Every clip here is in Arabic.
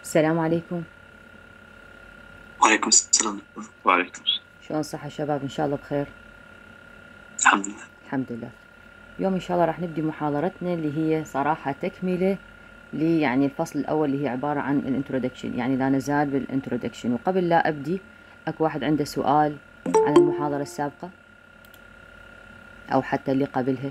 السلام عليكم. وعليكم السلام. وعليكم السلام. شلون صحة شباب؟ إن شاء الله بخير. الحمد لله. الحمد لله. اليوم إن شاء الله راح نبدي محاضرتنا اللي هي صراحة تكملة يعني الفصل الأول اللي هي عبارة عن الانترودكشن، يعني لا نزال بالانترودكشن. وقبل لا أبدي أكو واحد عنده سؤال عن المحاضرة السابقة أو حتى اللي قبلها؟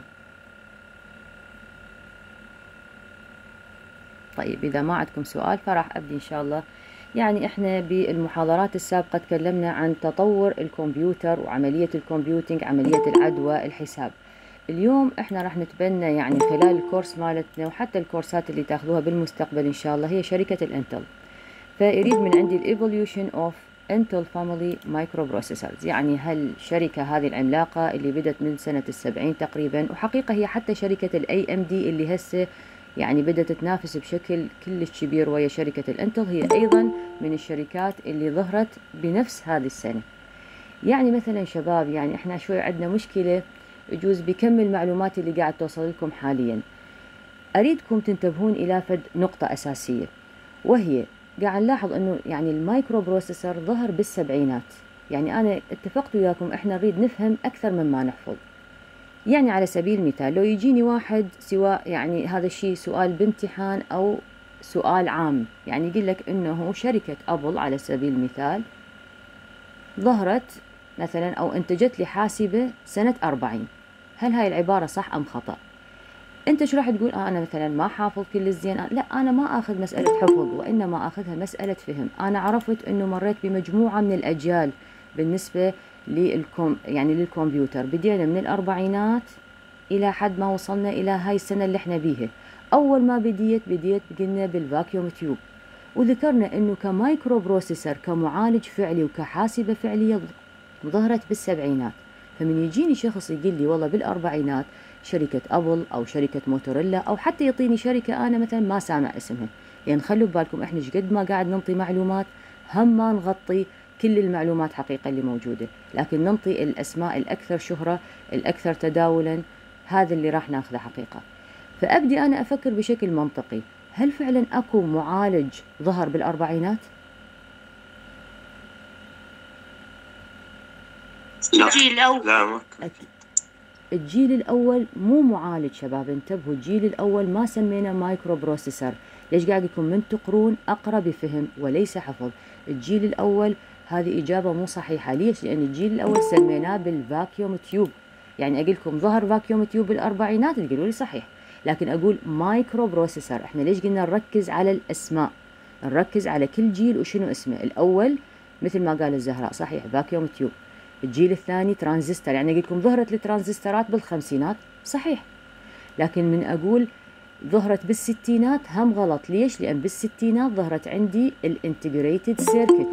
طيب إذا ما عندكم سؤال فراح أبدي إن شاء الله. يعني إحنا بالمحاضرات السابقة تكلمنا عن تطور الكمبيوتر وعملية الكمبيوتنج، عملية العد والحساب. اليوم إحنا راح نتبنى يعني خلال الكورس مالتنا وحتى الكورسات اللي تاخذوها بالمستقبل إن شاء الله هي شركة الانتل. فيريد من عندي الايفوليوشن اوف انتل فاميلي مايكرو بروسيسورز، يعني هالشركة هذه العملاقة اللي بدت من سنة ال70 تقريبا، وحقيقة هي حتى شركة الاي ام دي اللي هسه يعني بدأت تنافس بشكل كلش كبير ويا شركة الانتل، هي أيضا من الشركات اللي ظهرت بنفس هذه السنة. يعني مثلا شباب، يعني احنا شوي عندنا مشكلة يجوز بكم المعلومات اللي قاعد توصل لكم حاليا. أريدكم تنتبهون إلى فد نقطة أساسية، وهي قاعد نلاحظ أنه يعني المايكرو بروسيسور ظهر بالسبعينات. يعني أنا اتفقت وياكم احنا نريد نفهم أكثر مما نحفظ. يعني على سبيل المثال لو يجيني واحد، سواء يعني هذا الشيء سؤال بامتحان أو سؤال عام، يعني يقول لك إنه شركة أبل على سبيل المثال ظهرت مثلا أو أنتجت لي حاسبة سنة 40، هل هاي العبارة صح أم خطأ؟ أنت شو راح تقول؟ أنا مثلا ما حافظ كل الزين. لا، أنا ما أخذ مسألة حفظ، وإنما أخذها مسألة فهم. أنا عرفت إنه مريت بمجموعة من الأجيال بالنسبة يعني للكمبيوتر. بدينا من الأربعينات إلى حد ما وصلنا إلى هاي السنة اللي احنا بيها. أول ما بديت قلنا بالفاكيوم تيوب، وذكرنا إنه كمايكرو بروسيسور كمعالج فعلي وكحاسبة فعلية ظهرت بالسبعينات. فمن يجيني شخص يقول لي والله بالأربعينات شركة أبل أو شركة موتوريلا أو حتى يعطيني شركة أنا مثلا ما سامع اسمها، يعني خلوا ببالكم إحنا قد ما قاعد ننطي معلومات هم ما نغطي كل المعلومات حقيقة اللي موجودة، لكن ننطي الأسماء الأكثر شهرة الأكثر تداولا، هذا اللي راح ناخذه حقيقة. فأبدي أنا أفكر بشكل منطقي، هل فعلا أكو معالج ظهر بالأربعينات؟ لا. الجيل الأول. لا، ما أكيد. الجيل الأول مو معالج شباب، انتبهوا، الجيل الأول ما سمينا مايكرو بروسيسور. ليش قاعد لكم من تقرون أقرأ بفهم وليس حفظ؟ الجيل الأول هذه إجابة مو صحيحة. ليش؟ لأن الجيل الأول سميناه بالفاكيوم تيوب. يعني أقول لكم ظهر فاكيوم تيوب بالأربعينات تقولوا لي صحيح، لكن أقول مايكرو بروسيسور. إحنا ليش قلنا نركز على الأسماء، نركز على كل جيل وشنو اسمه. الأول مثل ما قال الزهراء صحيح فاكيوم تيوب، الجيل الثاني ترانزستور، يعني أقول لكم ظهرت الترانزستورات بالخمسينات صحيح، لكن من أقول ظهرت بالستينات هم غلط. ليش؟ لأن بالستينات ظهرت عندي الانتجريتد سيركت،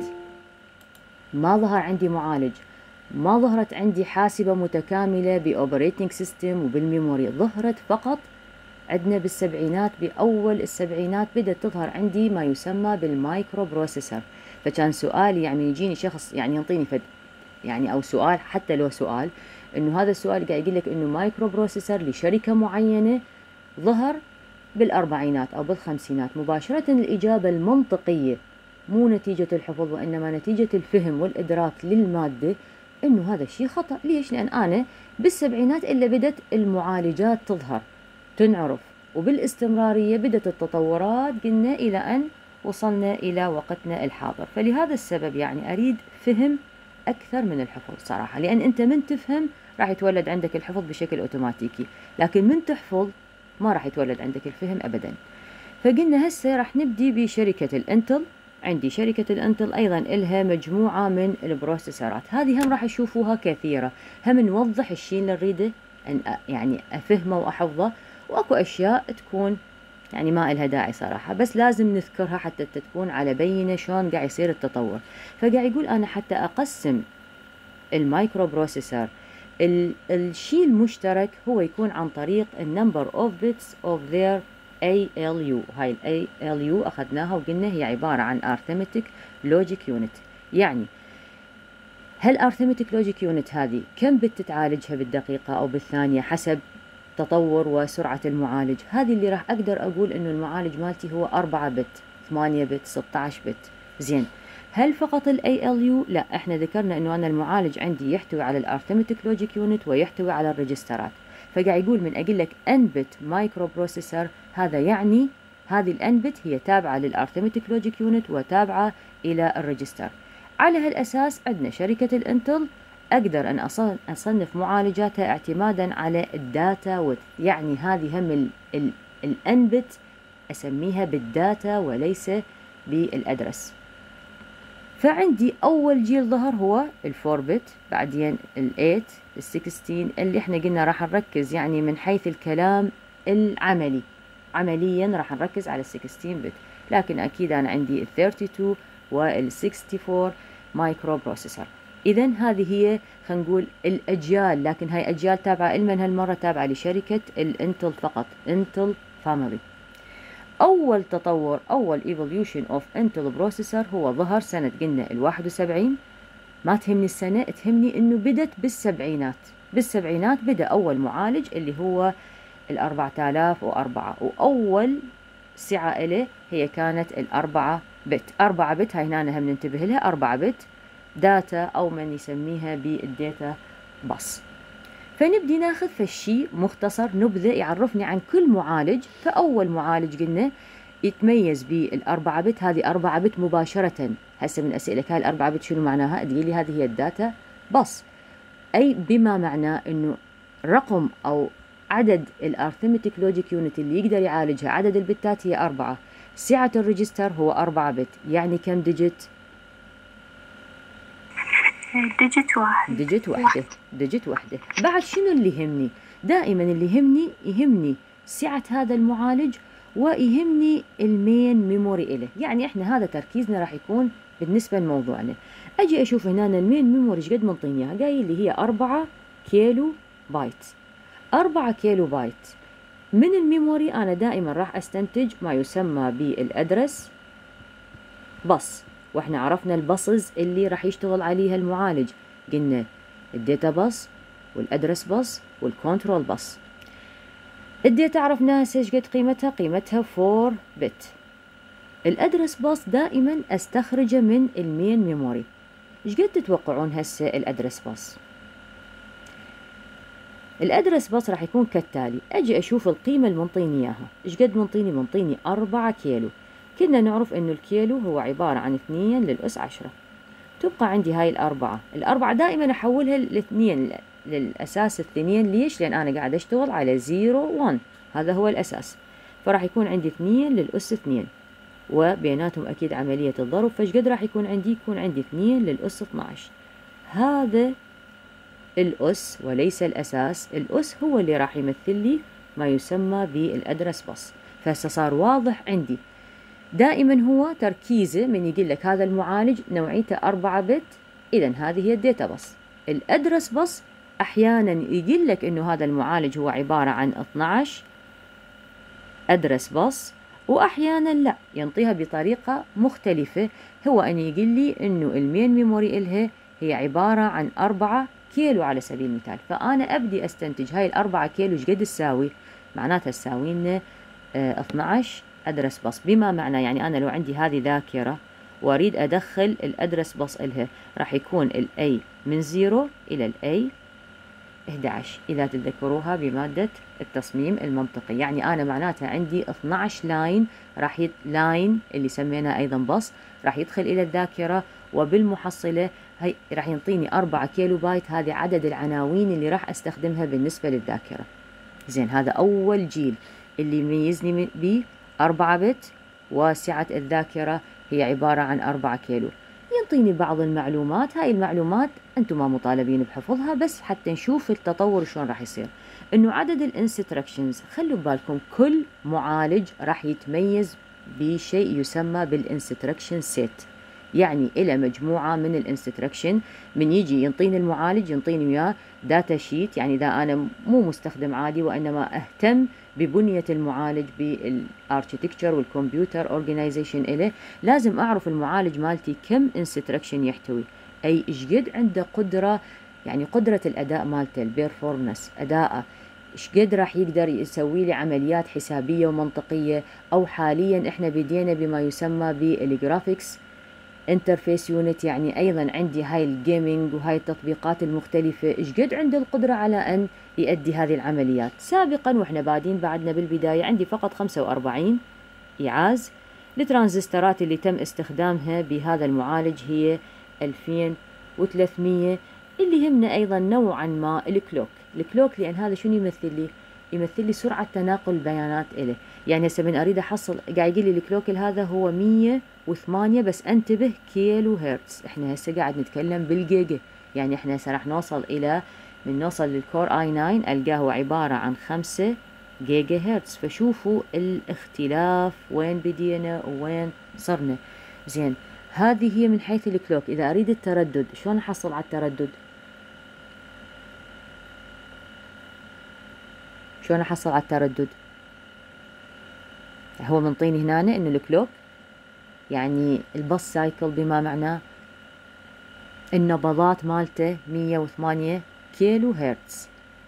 ما ظهر عندي معالج، ما ظهرت عندي حاسبة متكاملة بأوبريتنج سيستم وبالميموري. ظهرت فقط عندنا بالسبعينات، بأول السبعينات بدأت تظهر عندي ما يسمى بالمايكرو بروسيسور. فكان سؤالي يعني يجيني شخص يعني ينطيني فد يعني او سؤال، حتى لو سؤال انه هذا السؤال قاعد يقول لك انه مايكرو بروسيسور لشركه معينه ظهر بالاربعينات او بالخمسينات، مباشره الاجابه المنطقيه مو نتيجه الحفظ وانما نتيجه الفهم والادراك للماده انه هذا الشيء خطا. ليش؟ لان انا بالسبعينات الا بدت المعالجات تظهر تنعرف، وبالاستمراريه بدت التطورات قلنا الى ان وصلنا الى وقتنا الحاضر. فلهذا السبب يعني اريد فهم أكثر من الحفظ صراحة، لأن أنت من تفهم راح يتولد عندك الحفظ بشكل أوتوماتيكي، لكن من تحفظ ما راح يتولد عندك الفهم أبدا. فقلنا هسه راح نبدي بشركة الانتل. عندي شركة الانتل أيضا إلها مجموعة من البروسيسورات، هذه هم راح يشوفوها كثيرة، هم نوضح الشيء اللي نريده أن يعني أفهمه وأحفظه، وأكو أشياء تكون يعني ما إلها داعي صراحة، بس لازم نذكرها حتى تكون على بينة شلون قاعد يصير التطور. فقاعد يقول أنا حتى أقسم المايكرو بروسيسور الشيء المشترك هو يكون عن طريق النمبر اوف بيتس اوف their ALU. هاي ال ALU أخذناها وقلنا هي عبارة عن arithmetic logic unit. يعني هل arithmetic logic unit هذه كم بت تتعالجها بالدقيقة أو بالثانية حسب تطور وسرعة المعالج؟ هذه اللي راح أقدر أقول إنه المعالج مالتي هو 4 بت. 8 بت 16 بت. زين، هل فقط ال ALU؟ لا، احنا ذكرنا انه انا المعالج عندي يحتوي على الارثمتك لوجيك يونت ويحتوي على الريجسترات، فقاعد يقول من اقول لك ان بت مايكرو بروسيسور، هذا يعني هذه الان بت هي تابعه للارثمتك لوجيك يونت وتابعه الى الريجستر. على هالاساس عندنا شركه الانتل اقدر ان اصنف معالجاتها اعتمادا على الداتا، يعني هذه هم الان بت اسميها بالداتا وليس بالادرس. فعندي أول جيل ظهر هو الفور بت، بعدين الإيت، السكستين، اللي احنا قلنا راح نركز يعني من حيث الكلام العملي، عمليا راح نركز على السكستين بت، لكن أكيد أنا عندي الثيرتي تو والسكستي فور مايكرو بروسيسور. إذا هذه هي خلينا نقول الأجيال، لكن هاي أجيال تابعة لمن هالمرة؟ تابعة لشركة الانتل فقط، انتل فاميلي. أول تطور، أول evolution of Intel processor هو ظهر سنة قلنا 71. ما تهمني السنة، تهمني إنه بدت بالسبعينات. بالسبعينات بدأ أول معالج اللي هو 4004، وأول سعة إله هي كانت 4 بت. 4 بت هاي هنا هم ننتبه لها، 4 بت داتا أو من يسميها بالداتا بس. فنبدي ناخذ فشي مختصر نبذة يعرفني عن كل معالج. فأول معالج قلنا يتميز بالأربعة بت، هذه 4 بت مباشرة. هسه من أسئلك هاي الأربعة بت شنو معناها؟ تقول لي هذه هي الداتا بس، أي بما معناه إنه رقم أو عدد الأرثمتك لوجيك يونت اللي يقدر يعالجها، عدد البتات هي 4. سعة الريجستر هو 4 بت، يعني كم ديجيت؟ ديجيت واحد. ديجيت واحدة. بعد شنو اللي يهمني؟ دائما اللي يهمني سعة هذا المعالج، ويهمني المين ميموري إله. يعني احنا هذا تركيزنا راح يكون بالنسبة لموضوعنا. اجي اشوف هنا المين ميموري ايش قد منطيني اياها؟ قايل لي هي 4 كيلو بايت. 4 كيلو بايت من الميموري. انا دائما راح استنتج ما يسمى بالادرس بس، واحنا عرفنا البصز اللي راح يشتغل عليها المعالج، قلنا الداتا بس والادرس بس والكنترول بس. الداتا عرفناها ايش قد قيمتها 4 بت. الادرس بس دائما استخرجه من المين ميموري. ايش قد تتوقعون هسه الادرس بس؟ الادرس بس راح يكون كالتالي. اجي اشوف القيمه اللي منطيني اياها، ايش قد منطيني 4 كيلو. كنا نعرف انه الكيلو هو عباره عن 2 للأس 10. تبقى عندي هاي الأربعة دائما احولها لاثنين، للاساس الاثنين. ليش؟ لان انا قاعد اشتغل على 0 1، هذا هو الاساس. فراح يكون عندي 2 للأس 2، وبيناتهم اكيد عمليه الضرب. فايش قد راح يكون عندي؟ يكون عندي 2 للأس 12. هذا الأس وليس الأساس. الأس هو اللي راح يمثل لي ما يسمى بالأدرس بس. فهسه صار واضح عندي دائما هو تركيزه من يقول لك هذا المعالج نوعيته 4 بت، إذا هذه هي الداتا بس. الأدرس بس أحيانا يقول لك إنه هذا المعالج هو عبارة عن 12 أدرس بس، وأحيانا لا، ينطيها بطريقة مختلفة. هو أن يقول لي إنه المين ميموري إلها هي عبارة عن 4 كيلو على سبيل المثال. فأنا أبدي أستنتج هاي 4 كيلو ايش قد تساوي؟ معناتها تساوي لنا 12 أدرس بس. بما معنى يعني أنا لو عندي هذه ذاكرة وأريد أدخل الأدرس بس إلها، راح يكون الأي من 0 إلى الأي 11 إذا تتذكروها بمادة التصميم المنطقي. يعني أنا معناتها عندي 12 لاين، لاين اللي سميناه أيضا بس راح يدخل إلى الذاكرة، وبالمحصلة هي راح ينطيني 4 كيلو بايت. هذه عدد العناوين اللي راح أستخدمها بالنسبة للذاكرة. زين، هذا أول جيل اللي يميزني به 4 بت، وسعة الذاكرة هي عبارة عن 4 كيلو. ينطيني بعض المعلومات، هاي المعلومات أنتم ما مطالبين بحفظها، بس حتى نشوف التطور شلون راح يصير. إنه عدد الانستركشنز، خلوا بالكم كل معالج راح يتميز بشيء يسمى بالانستركشن سيت. يعني إلى مجموعة من الانستركشن. من يجي ينطيني المعالج ينطيني وياه داتا شيت، يعني إذا أنا مو مستخدم عادي وإنما أهتم ببنية المعالج بالاركتكتشر والكمبيوتر اورجنايزيشن إله، لازم أعرف المعالج مالتي كم انستركشن يحتوي، أي إيش قد عنده قدرة، يعني قدرة الأداء مالته، البيرفورمنس، أداءه شقد راح يقدر يسوي لي عمليات حسابية ومنطقية، أو حاليا إحنا بدينا بما يسمى بالجرافيكس انترفيس يونت، يعني أيضا عندي هاي الجيمينج وهاي التطبيقات المختلفة شقد عنده القدرة على أن يؤدي هذه العمليات. سابقا وإحنا بادين بعدنا بالبداية عندي فقط 45 إيعاز. الترانزستورات اللي تم استخدامها بهذا المعالج هي 2300. اللي يهمنا أيضا نوعا ما الكلوك، لأن هذا شنو يمثل لي؟ يمثل لي سرعة تناقل البيانات إله. يعني هسه من أريد أحصل قاعد يقول لي الكلوك هذا هو 108، بس انتبه كيلو هرتز. احنا هسه قاعد نتكلم بالجيجا، يعني احنا هسه راح نوصل إلى من نوصل للكور i9 ألقاه هو عبارة عن 5 جيجا هرتز. فشوفوا الاختلاف وين بدينا وين صرنا. زين، هذه هي من حيث الكلوك. إذا أريد التردد شلون أحصل على التردد؟ شلون أحصل على التردد؟ هو منطيني هنا إنه الكلوك يعني البص سايكل، بما معناه النبضات مالته 108 كيلو هرتز.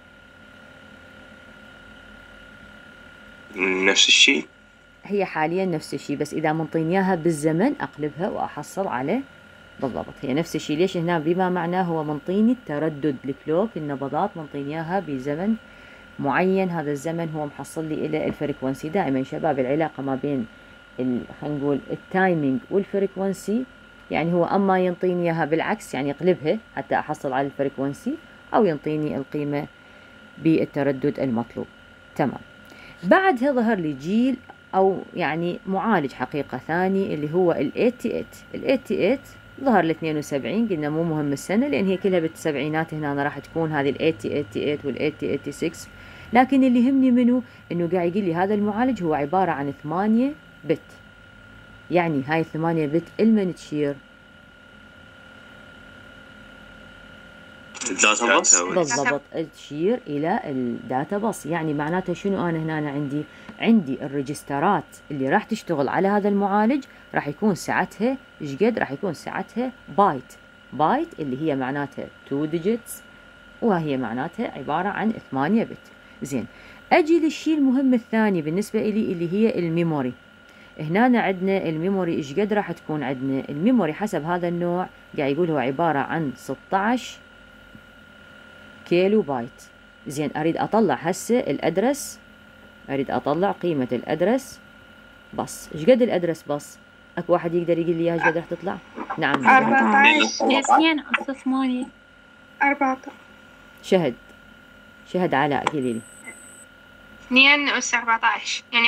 نفس الشيء، هي حاليا نفس الشيء، بس إذا منطيني إياها بالزمن أقلبها وأحصل عليه بالضبط. هي نفس الشيء. ليش هنا؟ بما معناه هو منطيني التردد. الكلوك النبضات منطيني إياها بزمن معين، هذا الزمن هو محصل لي إلى الفريكونسي. دائما شباب العلاقة ما بين خلينا نقول التايمينج والفريكونسي، يعني هو أما ينطيني إياها بالعكس، يعني يقلبها حتى أحصل على الفريكونسي، أو ينطيني القيمة بالتردد المطلوب. تمام. بعدها ظهر لي جيل أو يعني معالج حقيقة ثاني اللي هو ال 88. ال 88 ظهر ل 72، قلنا مو مهم السنة لأن هي كلها بالسبعينات. هنا راح تكون هذه ال 8088 وال 8086. لكن اللي يهمني منه إنه قاعد يقول لي هذا المعالج هو عبارة عن 8 بت. يعني هاي 8 بت المن تشير الداتا بس بالضبط، تشير إلى الداتا بس. يعني معناته شنو؟ أنا هنا عندي الريجسترات اللي راح تشتغل على هذا المعالج راح يكون سعتها شقد؟ راح يكون سعتها بايت اللي هي معناتها 2 digits، وهي معناتها عبارة عن 8 بت. زين، أجي للشيء المهم الثاني بالنسبة إلي اللي هي الميموري. هنا عندنا الميموري إيش قد راح تكون عندنا؟ الميموري حسب هذا النوع قاعد يقول هو عبارة عن 16 كيلو بايت. زين، أريد أطلع هسه الأدرس، أريد أطلع قيمة الأدرس بس. إيش قد الأدرس بس؟ أكو واحد يقدر يقول لي إياها إيش قد راح تطلع؟ نعم 14 14 شهد علاء قولي لي. 2 أس 14 يعني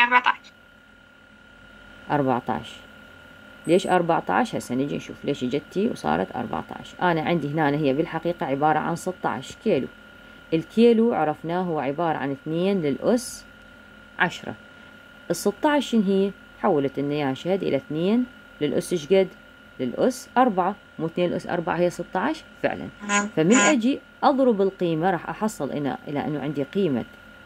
14. ليش 14؟ هسه نجي نشوف ليش اجتي وصارت 14. أنا عندي هنا هي بالحقيقة عبارة عن 16 كيلو. الكيلو عرفناه هو عبارة عن 2 للأس 10. ال 16 شن هي؟ حولت لنا إياها شهد إلى 2 للأس إيش قد؟ للأس 4، مو 2 للأس 4 هي 16 فعلا. فمن أجي أضرب القيمة راح أحصل إلى أنه عندي قيمة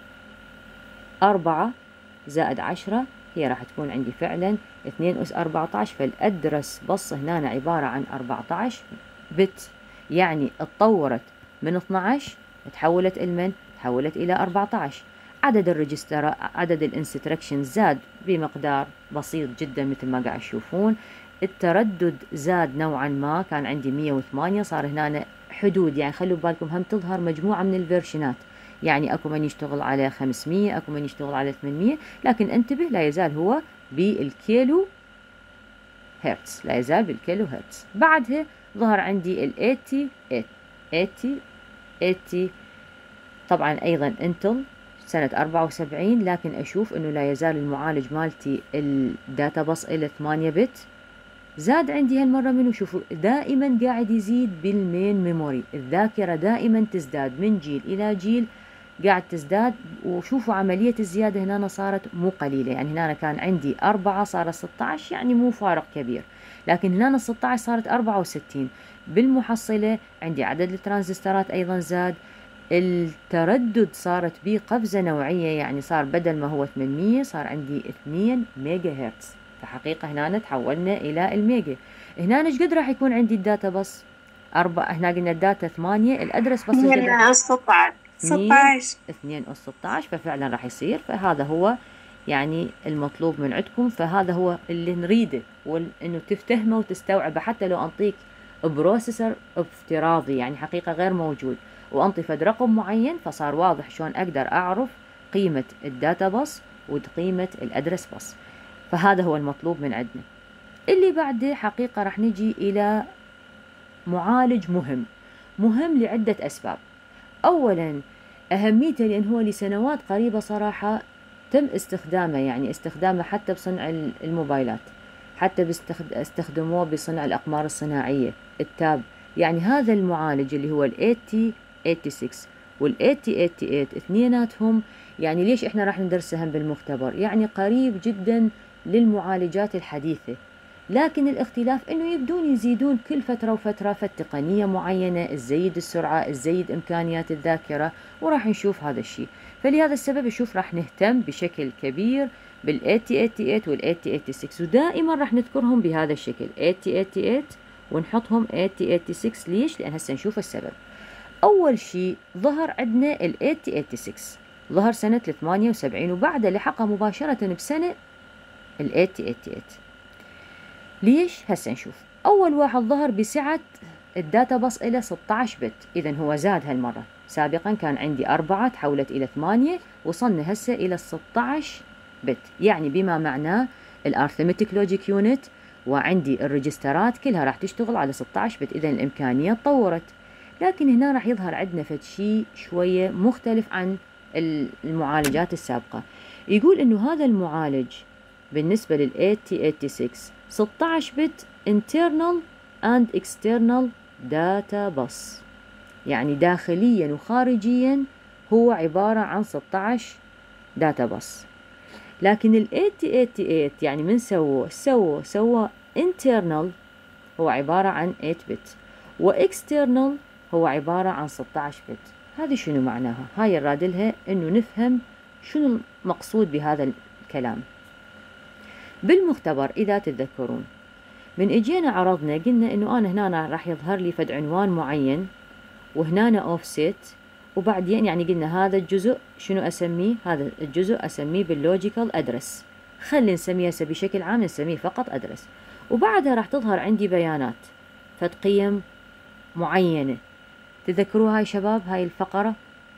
4 زائد 10 هي راح تكون عندي فعلا 2 أس 14. فالأدرس بص هنا عبارة عن 14 بت، يعني اتطورت من 12 تحولت إلى 14. عدد الريجستر، عدد الانستركشن زاد بمقدار بسيط جدا مثل ما قاعد تشوفون. التردد زاد نوعا ما، كان عندي 108 صار هنا حدود. يعني خلوا بالكم هم تظهر مجموعة من الفيرشنات، يعني اكو من يشتغل على 500، اكو من يشتغل على 800، لكن انتبه لا يزال هو بالكيلو هرتز، لا يزال بالكيلو هرتز. بعدها ظهر عندي ال 80 طبعا ايضا انتل سنة 74، لكن اشوف انه لا يزال المعالج مالتي الداتا بس الى 8 بت. زاد عندي هالمرة منه، شوفوا دائما قاعد يزيد بالمين ميموري. الذاكرة دائما تزداد من جيل الى جيل، قاعد تزداد. وشوفوا عملية الزيادة هنا صارت مو قليلة. يعني هنا كان عندي 4 صار 16، يعني مو فارق كبير. لكن هنا 16 صارت 64. بالمحصلة عندي عدد الترانزستورات أيضا زاد. التردد صارت بيه قفزة نوعية، يعني صار بدل ما هو 800 صار عندي 2 ميجا هرتز. فحقيقة هنا تحولنا إلى الميجا. هنا ايش قد راح يكون عندي الداتا بس؟ هنا قلنا الداتا 8، الأدرس بس هنا 16 16. 2 أس 16 ففعلا راح يصير. فهذا هو يعني المطلوب من عندكم، فهذا هو اللي نريده، وإنه تفتهمه وتستوعبه. حتى لو أنطيك بروسيسور افتراضي يعني حقيقة غير موجود وأنطي فد رقم معين، فصار واضح شلون أقدر أعرف قيمة الداتا بس وقيمة الأدرس بس. فهذا هو المطلوب من عندنا. اللي بعده حقيقة راح نجي إلى معالج مهم لعدة أسباب. أولا أهميته لأن هو لسنوات قريبة صراحة تم استخدامه، يعني استخدامه حتى بصنع الموبايلات، حتى استخدموه بصنع الأقمار الصناعية التاب. يعني هذا المعالج اللي هو ال 8086 وال 8088 اثنيناتهم، يعني ليش احنا راح ندرسهم بالمختبر؟ يعني قريب جدا للمعالجات الحديثة، لكن الاختلاف انه يبدون يزيدون كل فترة وفترة فالتقنية معينة، تزيد السرعة، تزيد امكانيات الذاكرة، وراح نشوف هذا الشيء. فلهذا السبب اشوف راح نهتم بشكل كبير بال 8088 وال 8086، ودائما راح نذكرهم بهذا الشكل 8088 ونحطهم 8086. ليش؟ لان هسه نشوف السبب. اول شيء ظهر عندنا ال 8086 ظهر سنة 78 وبعدها لحقها مباشرة بسنة ال 8088. ليش؟ هسه نشوف. أول واحد ظهر بسعة الداتا بس إلى 16 بت، إذن هو زاد هالمرة. سابقا كان عندي 4 تحولت إلى 8 وصلنا هسه إلى 16 بت، يعني بما معناه الأرثمتيك لوجيك يونت وعندي الريجسترات كلها راح تشتغل على 16 بت، إذن الإمكانية تطورت. لكن هنا راح يظهر عندنا فد شيء شوية مختلف عن المعالجات السابقة. يقول إنه هذا المعالج بالنسبة لل 8086 16 بت internal and external data bus، يعني داخليا وخارجيا هو عبارة عن 16 داتا بس. لكن ال 8088 يعني من سوى internal هو عبارة عن 8 بت، و external هو عبارة عن 16 بت. هذه شنو معناها؟ هاي الرادلها انه نفهم شنو المقصود بهذا الكلام. بالمختبر إذا تتذكرون من اجينا عرضنا قلنا انه انا هنا راح يظهر لي فد عنوان معين وهنا اوفست، وبعدين يعني قلنا هذا الجزء شنو اسميه؟ هذا الجزء اسميه باللوجيكال ادرس، خلي نسميه هسه بشكل عام نسميه فقط ادرس. وبعدها راح تظهر عندي بيانات فد قيم معينة. تذكروها هاي شباب هاي الفقرة؟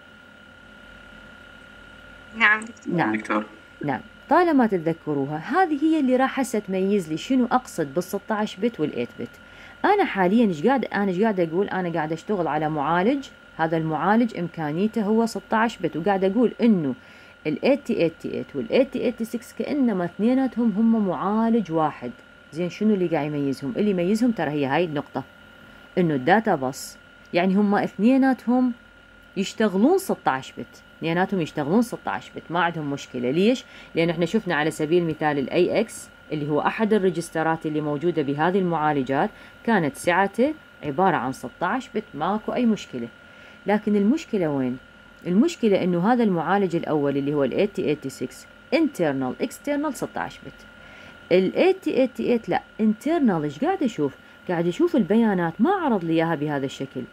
نعم دكتور. نعم دكتور. نعم. طالما تتذكروها هذه هي اللي راح هسه تميز لي شنو اقصد بال 16 بت وال 8 بت. انا حاليا ايش قاعد اقول؟ انا قاعد اشتغل على معالج، هذا المعالج امكانيته هو 16 بت، وقاعد اقول انه ال 8088 وال 8086 كانما اثنيناتهم هم معالج واحد. زين شنو اللي قاعد يميزهم؟ اللي يميزهم ترى هي هاي النقطة، انه الداتا بس يعني هم اثنيناتهم يشتغلون 16 بت، اثنيناتهم يشتغلون 16 بت، ما عندهم مشكلة. ليش؟ لأن احنا شفنا على سبيل المثال ال AX اللي هو أحد الريجسترات اللي موجودة بهذه المعالجات كانت سعته عبارة عن 16 بت، ماكو أي مشكلة. لكن المشكلة وين؟ المشكلة إنه هذا المعالج الأول اللي هو ال 8086 internal external 16 بت. ال 8088 لا internal. إيش قاعد أشوف؟ قاعد أشوف البيانات ما عرض لي إياها بهذا الشكل،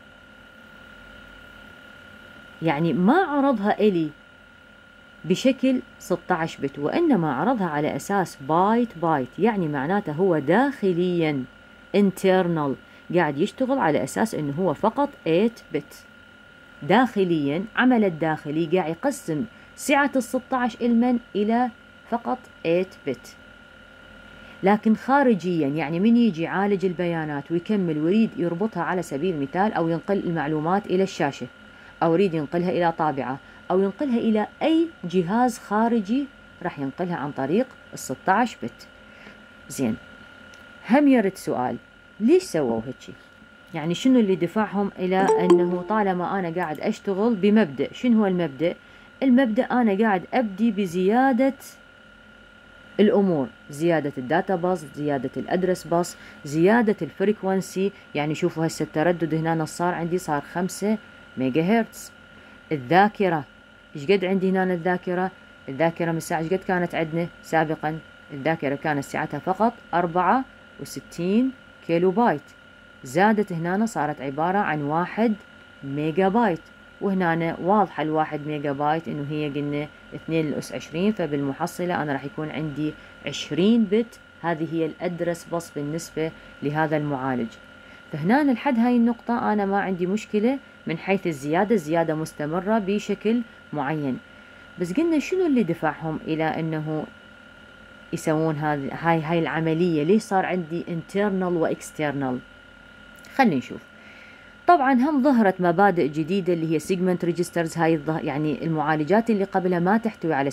يعني ما عرضها إلي بشكل 16 بت، وإنما عرضها على أساس بايت بايت، يعني معناته هو داخليا internal قاعد يشتغل على أساس إنه هو فقط 8 بت. داخليا عمل الداخلي قاعد يقسم سعة ال 16 إلمن إلى فقط 8 بت. لكن خارجيا يعني من يجي يعالج البيانات ويكمل ويريد يربطها على سبيل المثال أو ينقل المعلومات إلى الشاشة أو يريد ينقلها إلى طابعة أو ينقلها إلى أي جهاز خارجي، راح ينقلها عن طريق ال 16 بت. زين، هم يرد سؤال، ليش سووا هيك؟ يعني شنو اللي دفعهم إلى أنه طالما أنا قاعد أشتغل بمبدأ، شنو هو المبدأ؟ المبدأ أنا قاعد أبدي بزيادة الأمور، زيادة الداتا باس، زيادة الأدرس باس، زيادة الفريكونسي. يعني شوفوا هسه التردد هنا صار عندي صار 5 ميجا هرتز. الذاكرة ايش قد عندي هنا؟ الذاكرة من ساعة ايش قد كانت عندنا سابقا؟ الذاكرة كانت سعتها فقط 64 كيلو بايت، زادت هنا صارت عبارة عن 1 ميجا بايت. وهنا واضحة الواحد ميجا بايت إنه هي قلنا 2 × 20، فبالمحصلة أنا راح يكون عندي 20 بت. هذه هي الأدرس بس بالنسبة لهذا المعالج. فهنا لحد هاي النقطة أنا ما عندي مشكلة من حيث الزيادة مستمرة بشكل معين. بس قلنا شنو اللي دفعهم إلى أنه يسوون هاي العملية؟ ليش صار عندي internal و external؟ خلينا نشوف. طبعا هم ظهرت مبادئ جديدة اللي هي segment registers. هاي يعني المعالجات اللي قبلها ما تحتوي على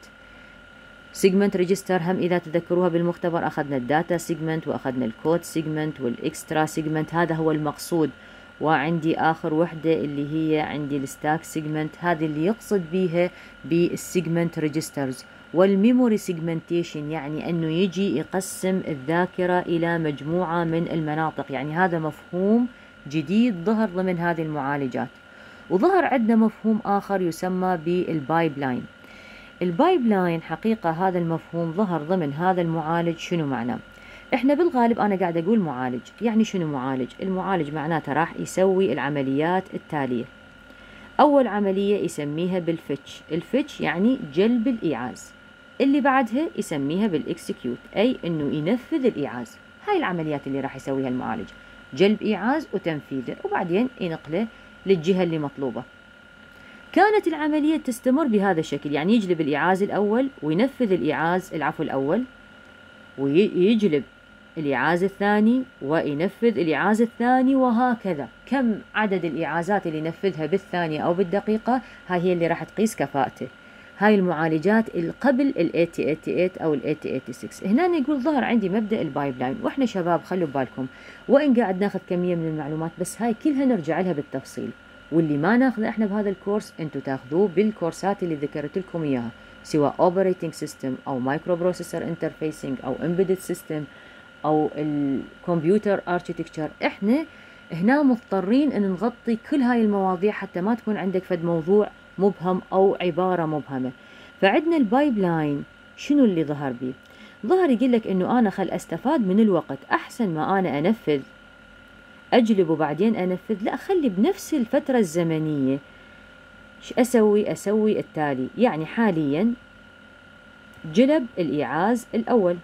segment register. هم إذا تذكروها بالمختبر أخذنا الداتا segment وأخذنا الكود segment والإكسترا segment، هذا هو المقصود. وعندي آخر وحدة اللي هي عندي الستاك segment، هذه اللي يقصد بيها بالsegment registers. والميموري segmentation يعني أنه يجي يقسم الذاكرة إلى مجموعة من المناطق، يعني هذا مفهوم جديد ظهر ضمن هذه المعالجات. وظهر عندنا مفهوم آخر يسمى بالبايبلاين. البايبلاين حقيقة هذا المفهوم ظهر ضمن هذا المعالج. شنو معناه؟ احنا بالغالب انا قاعد اقول معالج، يعني شنو معالج؟ المعالج معناته راح يسوي العمليات التالية. اول عملية يسميها بالفتش. الفتش يعني جلب الايعاز. اللي بعدها يسميها بالاكسكيوت، اي انه ينفذ الايعاز. هاي العمليات اللي راح يسويها المعالج، جلب ايعاز وتنفيذه، وبعدين ينقله للجهة اللي مطلوبة. كانت العملية تستمر بهذا الشكل، يعني يجلب الإيعاز الأول وينفذ الأول، ويجلب الإيعاز الثاني وينفذ الإيعاز الثاني، وهكذا. كم عدد الإيعازات اللي ينفذها بالثانية أو بالدقيقة، هاي هي اللي راح تقيس كفاءته. هاي المعالجات اللي قبل ال 8088 أو ال 8086. هنا يقول ظهر عندي مبدأ البايبلاين. وإحنا شباب خلوا بالكم، وإن قاعد ناخذ كمية من المعلومات، بس هاي كلها نرجع لها بالتفصيل. واللي ما ناخذه احنا بهذا الكورس انتم تاخذوه بالكورسات اللي ذكرت لكم اياها، سواء اوبريتنج سيستم او مايكرو بروسيسور انترفيسنج او امبيدد سيستم او الكمبيوتر اركتكتشر. احنا هنا مضطرين ان نغطي كل هاي المواضيع حتى ما تكون عندك فد موضوع مبهم او عبارة مبهمة. فعندنا البايبلاين شنو اللي ظهر بيه؟ ظهر يقول لك انه انا خل استفاد من الوقت، احسن ما انا انفذ أجلب وبعدين أنفذ، لا أخلي بنفس الفترة الزمنية. ش أسوي التالي. يعني حاليا جلب الإيعاز الأول،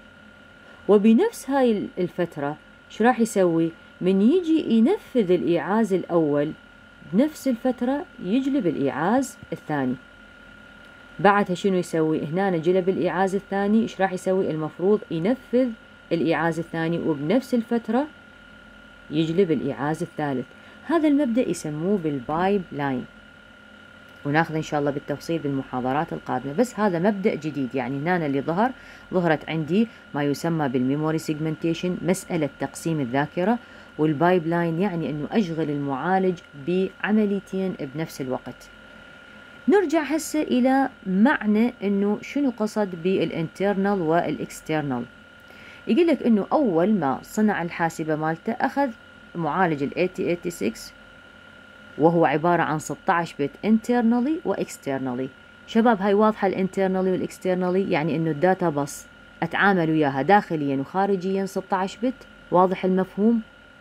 وبنفس هاي الفترة ش راح يسوي؟ من يجي ينفذ الإيعاز الأول بنفس الفترة يجلب الإيعاز الثاني. بعدها شنو يسوي؟ هنا جلب الإيعاز الثاني، إيش راح يسوي؟ المفروض ينفذ الإيعاز الثاني وبنفس الفترة يجلب الإيعاز الثالث. هذا المبدأ يسموه بالبايب لاين، وناخذ إن شاء الله بالتفصيل بالمحاضرات القادمة. بس هذا مبدأ جديد. يعني هنا اللي ظهرت عندي ما يسمى بالميموري سيجمنتيشن، مسألة تقسيم الذاكرة. والبايب لاين يعني أنه أشغل المعالج بعمليتين بنفس الوقت. نرجع هسه إلى معنى أنه شنو قصد بالانترنال والإكسترنال. يقول لك انه اول ما صنع الحاسبة مالته اخذ معالج ال 8086 وهو عبارة عن 16 بت internally و externally. شباب هاي واضحة، الانترنالي والاكسترنالي يعني انه الداتا بس اتعامل وياها داخليا وخارجيا 16 بت. واضح المفهوم؟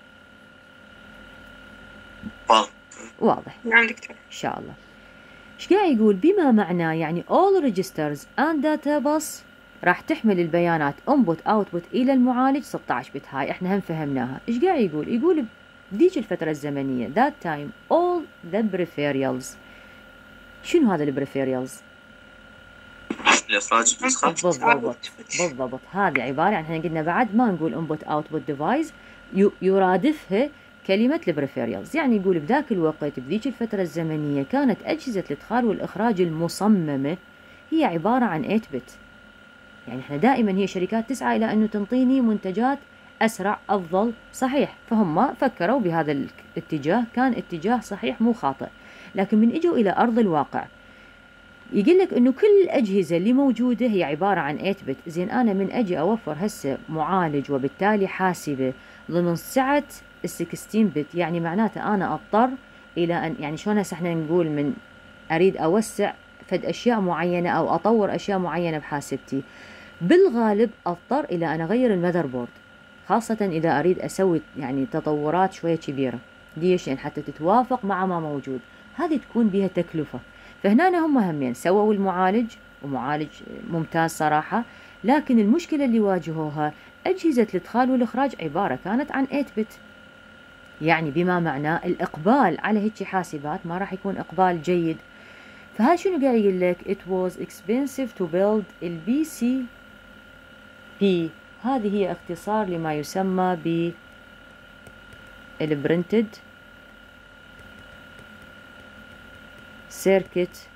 واضح. نعم دكتور. ان شاء الله. ايش قاعد يقول؟ بما معناه يعني all registers and data bus راح تحمل البيانات input output إلى المعالج 16 بت. هاي احنا هم فهمناها. ايش قاعد يقول؟ يقول بذيك الفترة الزمنية that time all the peripherals. شنو هذا البريفيريالز؟ الإخراج بالضبط. هذه عبارة عن احنا قلنا بعد ما نقول input output device يرادفها كلمة البريفيريالز. يعني يقول بذاك الوقت بذيك الفترة الزمنية كانت أجهزة الإدخال والإخراج المصممة هي عبارة عن 8 بت. يعني احنا دائما هي شركات تسعى الى انه تنطيني منتجات اسرع افضل، صحيح، فهم فكروا بهذا الاتجاه، كان اتجاه صحيح مو خاطئ. لكن من اجوا الى ارض الواقع يقول لك انه كل الاجهزه اللي موجوده هي عباره عن 8 بت. زين انا من اجي اوفر هسه معالج وبالتالي حاسبه ضمن سعه ال 16 بت، يعني معناته انا اضطر الى ان يعني شلون هسه احنا نقول من اريد اوسع فد اشياء معينه او اطور اشياء معينه بحاسبتي، بالغالب اضطر الى ان اغير المذر بورد، خاصة اذا اريد اسوي يعني تطورات شوية كبيرة. ليش؟ يعني حتى تتوافق مع ما موجود. هذه تكون بها تكلفة. فهنا هم همين سووا المعالج، ومعالج ممتاز صراحة، لكن المشكلة اللي واجهوها أجهزة الإدخال والإخراج عبارة كانت عن 8 بت، يعني بما معناه الإقبال على هيك حاسبات ما راح يكون إقبال جيد. فهذا شنو قاعد يقول لك؟ it was expensive to build البي سي بي. هذه هي اختصار لما يسمى ب البرنتد سيركت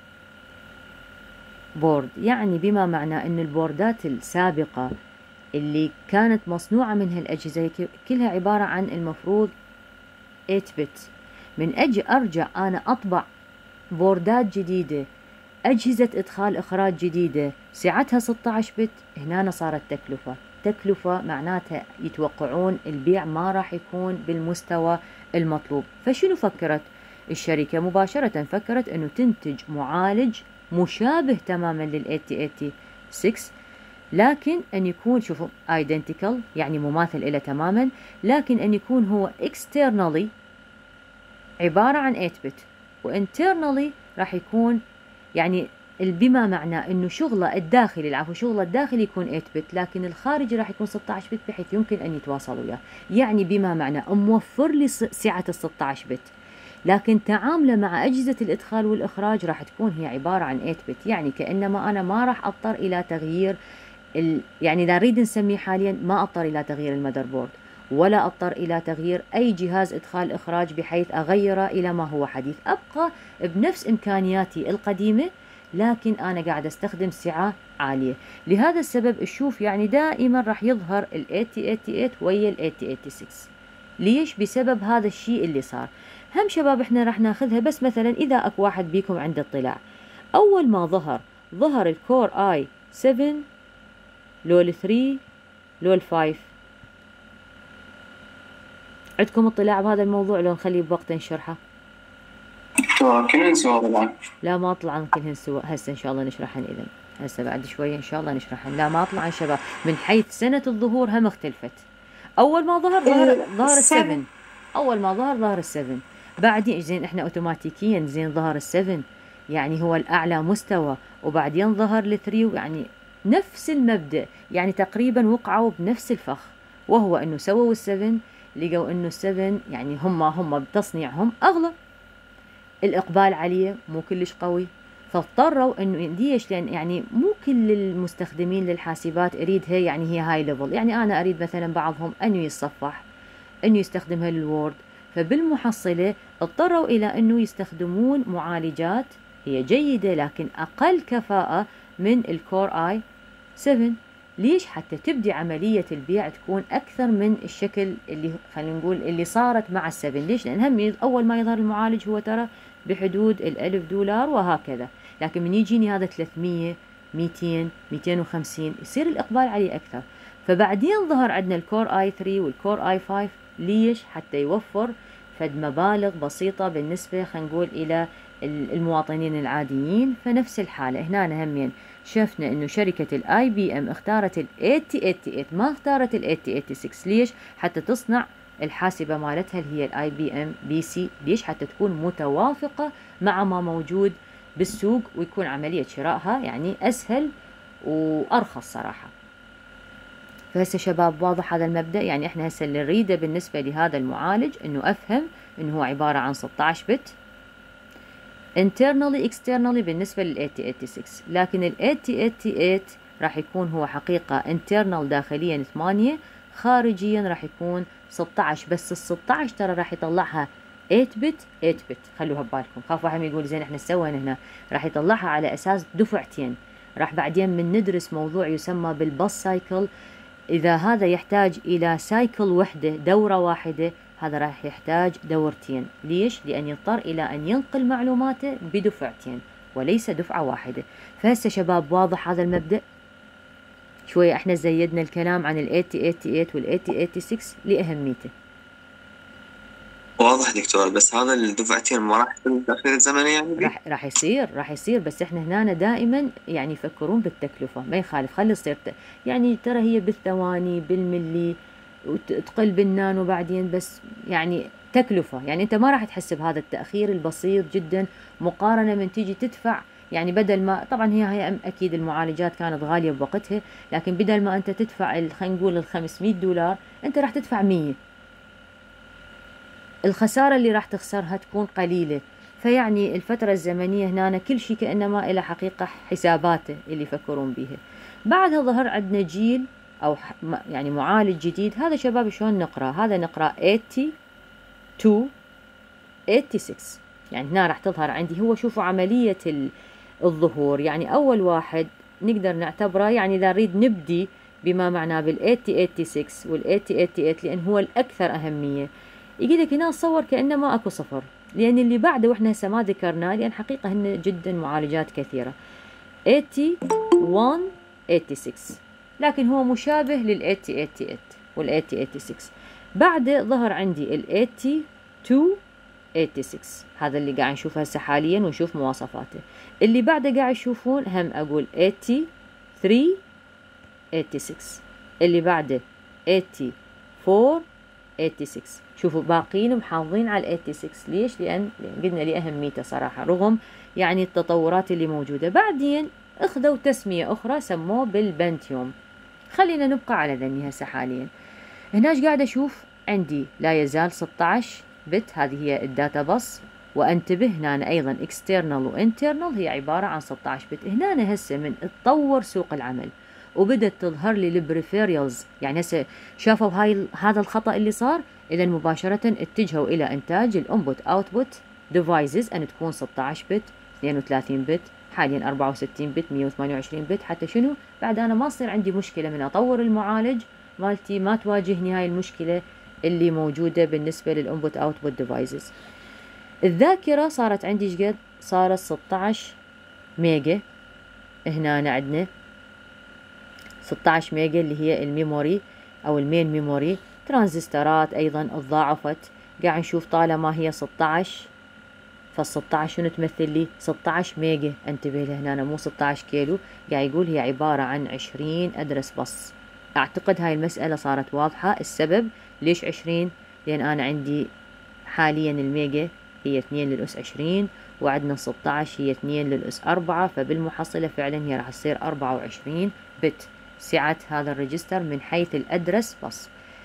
بورد، يعني بما معناه أن البوردات السابقة اللي كانت مصنوعة منها الأجهزة كلها عبارة عن المفروض 8 بت. من أجي أرجع أنا أطبع بوردات جديدة، أجهزة إدخال إخراج جديدة سعتها 16 بت، هنا صارت تكلفة معناتها يتوقعون البيع ما راح يكون بالمستوى المطلوب. فشنو فكرت الشركة؟ مباشرة فكرت أنه تنتج معالج مشابه تماما لل 8086، لكن أن يكون شوفوا identical يعني مماثل إلى تماما، لكن أن يكون هو externally عبارة عن 8 بت، وinternally راح يكون يعني بما معناه انه شغله الداخلي شغله الداخلي يكون 8 بت، لكن الخارجي راح يكون 16 بت بحيث يمكن ان يتواصلوا وياه. يعني بما معناه موفر لي سعة ال 16 بت، لكن تعامله مع اجهزة الادخال والاخراج راح تكون هي عبارة عن 8 بت، يعني كانما انا ما راح اضطر الى تغيير يعني اذا نريد نسميه حاليا ما اضطر الى تغيير المذر بورد، ولا اضطر الى تغيير اي جهاز ادخال اخراج بحيث اغيره الى ما هو حديث، ابقى بنفس امكانياتي القديمة، لكن أنا قاعد أستخدم سعة عالية. لهذا السبب نشوف يعني دائما راح يظهر ال 8088 ويا ال 8086. ليش؟ بسبب هذا الشيء اللي صار. هم شباب احنا راح ناخذها، بس مثلا إذا أكو واحد بيكم عنده اطلاع، أول ما ظهر الكور آي 7 لو ال 3 لو ال 5، عندكم اطلاع بهذا الموضوع لو نخليه بوقت نشرحه؟ كلهن سوا طبعا. لا ما طلعن كلهن سوا، هسه ان شاء الله نشرحن، اذا هسه بعد شويه ان شاء الله نشرحن. لا ما طلعن شباب، من حيث سنه الظهور هم اختلفت. اول ما ظهر السفن، اول ما ظهر السفن، بعدين زين احنا اوتوماتيكيا زين ظهر السفن يعني هو الاعلى مستوى، وبعدين ظهر الثري، يعني نفس المبدأ، يعني تقريبا وقعوا بنفس الفخ، وهو انه سووا السفن لقوا انه السفن يعني هم بتصنيعهم اغلى، الإقبال عليه مو كلش قوي، فاضطروا إنه ليش؟ لأن يعني مو كل المستخدمين للحاسبات أريدها يعني هي هاي ليفل، يعني أنا أريد مثلا بعضهم أنه يتصفح، أنه يستخدمها للوورد، فبالمحصلة اضطروا إلى أنه يستخدمون معالجات هي جيدة لكن أقل كفاءة من الكور آي 7. ليش؟ حتى تبدي عملية البيع تكون أكثر من الشكل اللي خلينا نقول اللي صارت مع السفن. ليش؟ لأن هم أول ما يظهر المعالج هو ترى بحدود $1000 وهكذا، لكن من يجيني هذا 300 200 250 يصير الإقبال عليه أكثر. فبعدين ظهر عندنا الكور آي 3 والكور آي 5. ليش؟ حتى يوفر فد مبالغ بسيطة بالنسبة خلينا نقول إلى المواطنين العاديين. فنفس الحالة هنا همين شفنا انه شركة الاي بي ام اختارت ال 8088 ما اختارت ال 8086. ليش؟ حتى تصنع الحاسبة مالتها اللي هي الاي بي ام بي سي. ليش؟ حتى تكون متوافقة مع ما موجود بالسوق ويكون عملية شرائها يعني اسهل وارخص صراحة. فهسه شباب واضح هذا المبدأ؟ يعني احنا هسه اللي نريده بالنسبة لهذا المعالج انه افهم انه هو عبارة عن 16 بت internally externally بالنسبة لل 8086، لكن ال 8088 راح يكون هو حقيقة internal داخليا 8، خارجيا راح يكون 16، بس ال 16 ترى راح يطلعها 8 بت 8 بت. خلوها ببالكم، خاف واحد يقول زين احنا سوينا هنا، راح يطلعها على اساس دفعتين. راح بعدين من ندرس موضوع يسمى بالباص سايكل، اذا هذا يحتاج الى سايكل وحدة دورة واحدة، هذا راح يحتاج دورتين. ليش؟ لأن يضطر إلى أن ينقل معلوماته بدفعتين وليس دفعة واحدة. فهسه شباب واضح هذا المبدأ؟ شوية احنا زيدنا الكلام عن ال 8088 وال 8086 لأهميته. واضح دكتور، بس هذا الدفعتين ما راح يصير بالتأخير الزمني يعني؟ راح يصير بس احنا هنا دائما يعني يفكرون بالتكلفة، ما يخالف خلي تصير يعني ترى هي بالثواني بالملي وتقل بالنانو بعدين، بس يعني تكلفة، يعني أنت ما راح تحس بهذا التأخير البسيط جدا مقارنة من تيجي تدفع. يعني بدل ما طبعا هي أكيد المعالجات كانت غالية بوقتها، لكن بدل ما أنت تدفع خلينا نقول $500 أنت راح تدفع 100. الخسارة اللي راح تخسرها تكون قليلة. فيعني الفترة الزمنية هنا كل شيء كأنما إلى حقيقة حساباته اللي يفكرون بيها. بعدها ظهر عندنا جيل أو يعني معالج جديد. هذا شباب شلون نقرأ؟ هذا نقرأ 82 86. يعني هنا راح تظهر عندي، هو شوفوا عملية الظهور. يعني أول واحد نقدر نعتبره، يعني إذا نريد نبدي بما معناه بال 80 86 وال 80 88 لأن هو الأكثر أهمية، يقول لك هنا صور كأنه ما أكو صفر، لأن اللي بعده وإحنا هسه ما ذكرناه لأن حقيقة هن جدا معالجات كثيرة. 81 86 لكن هو مشابه لل 80 88 وال 80 86. بعده ظهر عندي ال 82 86. هذا اللي قاعد نشوفه هسه حاليا ونشوف مواصفاته. اللي بعده قاعد يشوفون هم أقول 83 86. اللي بعده 84 86. شوفوا باقين محافظين على 86. ليش؟ لأن قلنا لأهميته صراحة رغم يعني التطورات اللي موجودة. بعدين اخذوا تسمية أخرى سموه بالبنتيوم. خلينا نبقى على ذني هسه حاليا. هناش قاعد أشوف عندي لا يزال 16 بت، هذه هي الداتا بس. وانتبه هنا أيضا external و internal هي عبارة عن 16 بت. هنا هسه من تطور سوق العمل وبدت تظهر لي البريفيريالز، يعني هسه شافوا هذا الخطأ اللي صار، إذا مباشرة اتجهوا إلى إنتاج الانبوت اوتبوت ديفايسز أن تكون 16 بت 32 بت حاليا 64 بت 128 بت، حتى شنو بعد أنا ما يصير عندي مشكلة من أطور المعالج مالتي ما تواجهني هاي المشكلة اللي موجودة بالنسبة للانبوت اوتبوت ديفايسز. الذاكرة صارت عندي ايش قد؟ صارت 16 ميجا. هنا عندنا 16 ميجا اللي هي الميموري او المين ميموري. ترانزستورات ايضا تضاعفت. قاعد نشوف طالما هي 16 فال16 شنو تمثل لي؟ 16 ميجا. انتبه لهنا مو 16 كيلو، قاعد يقول هي عبارة عن 20 ادرس بس. اعتقد هاي المسألة صارت واضحة. السبب ليش 20؟ لان انا عندي حاليا الميجا هي 2 للأس 20 وعندنا 16 هي 2 للأس 4، فبالمحصلة فعلا هي راح تصير 24 بت سعة هذا الريجستر من حيث الأدرس بس.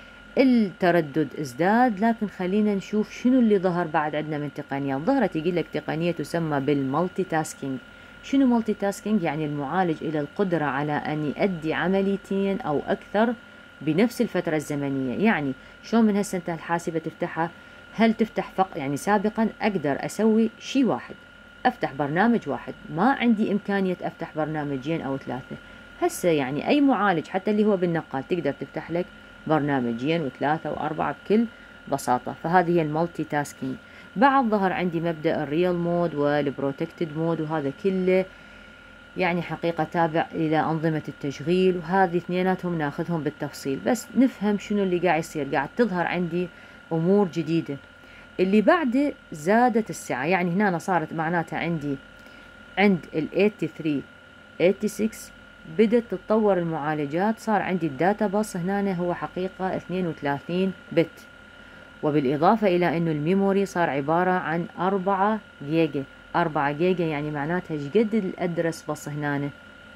التردد ازداد، لكن خلينا نشوف شنو اللي ظهر بعد. عندنا من تقنيات ظهرت، يقول لك تقنية تسمى بالمالتي تاسكينج. شنو مالتي تاسكينج؟ يعني المعالج إلى القدرة على أن يؤدي عمليتين أو أكثر بنفس الفترة الزمنية. يعني شلون من هسه أنت الحاسبة تفتحها، هل تفتح يعني سابقا أقدر أسوي شيء واحد، أفتح برنامج واحد، ما عندي إمكانية أفتح برنامجين أو 3. هسه يعني أي معالج حتى اللي هو بالنقال تقدر تفتح لك برنامجين و3 و4 بكل بساطة. فهذه هي المالتي تاسكينج. بعد ظهر عندي مبدأ الريال مود والبروتكتد مود، وهذا كله يعني حقيقة تابع إلى أنظمة التشغيل، وهذه اثنيناتهم ناخذهم بالتفصيل بس نفهم شنو اللي قاعد يصير. قاعد تظهر عندي أمور جديدة. اللي بعده زادت السعة، يعني هنا صارت معناتها عندي عند ال 83 86 بدأت تتطور المعالجات. صار عندي الداتا باص هنا هو حقيقة 32 بت، وبالإضافة إلى أنه الميموري صار عبارة عن 4 جيجا. 4 جيجا يعني معناتها شقد الأدرس باص هنا؟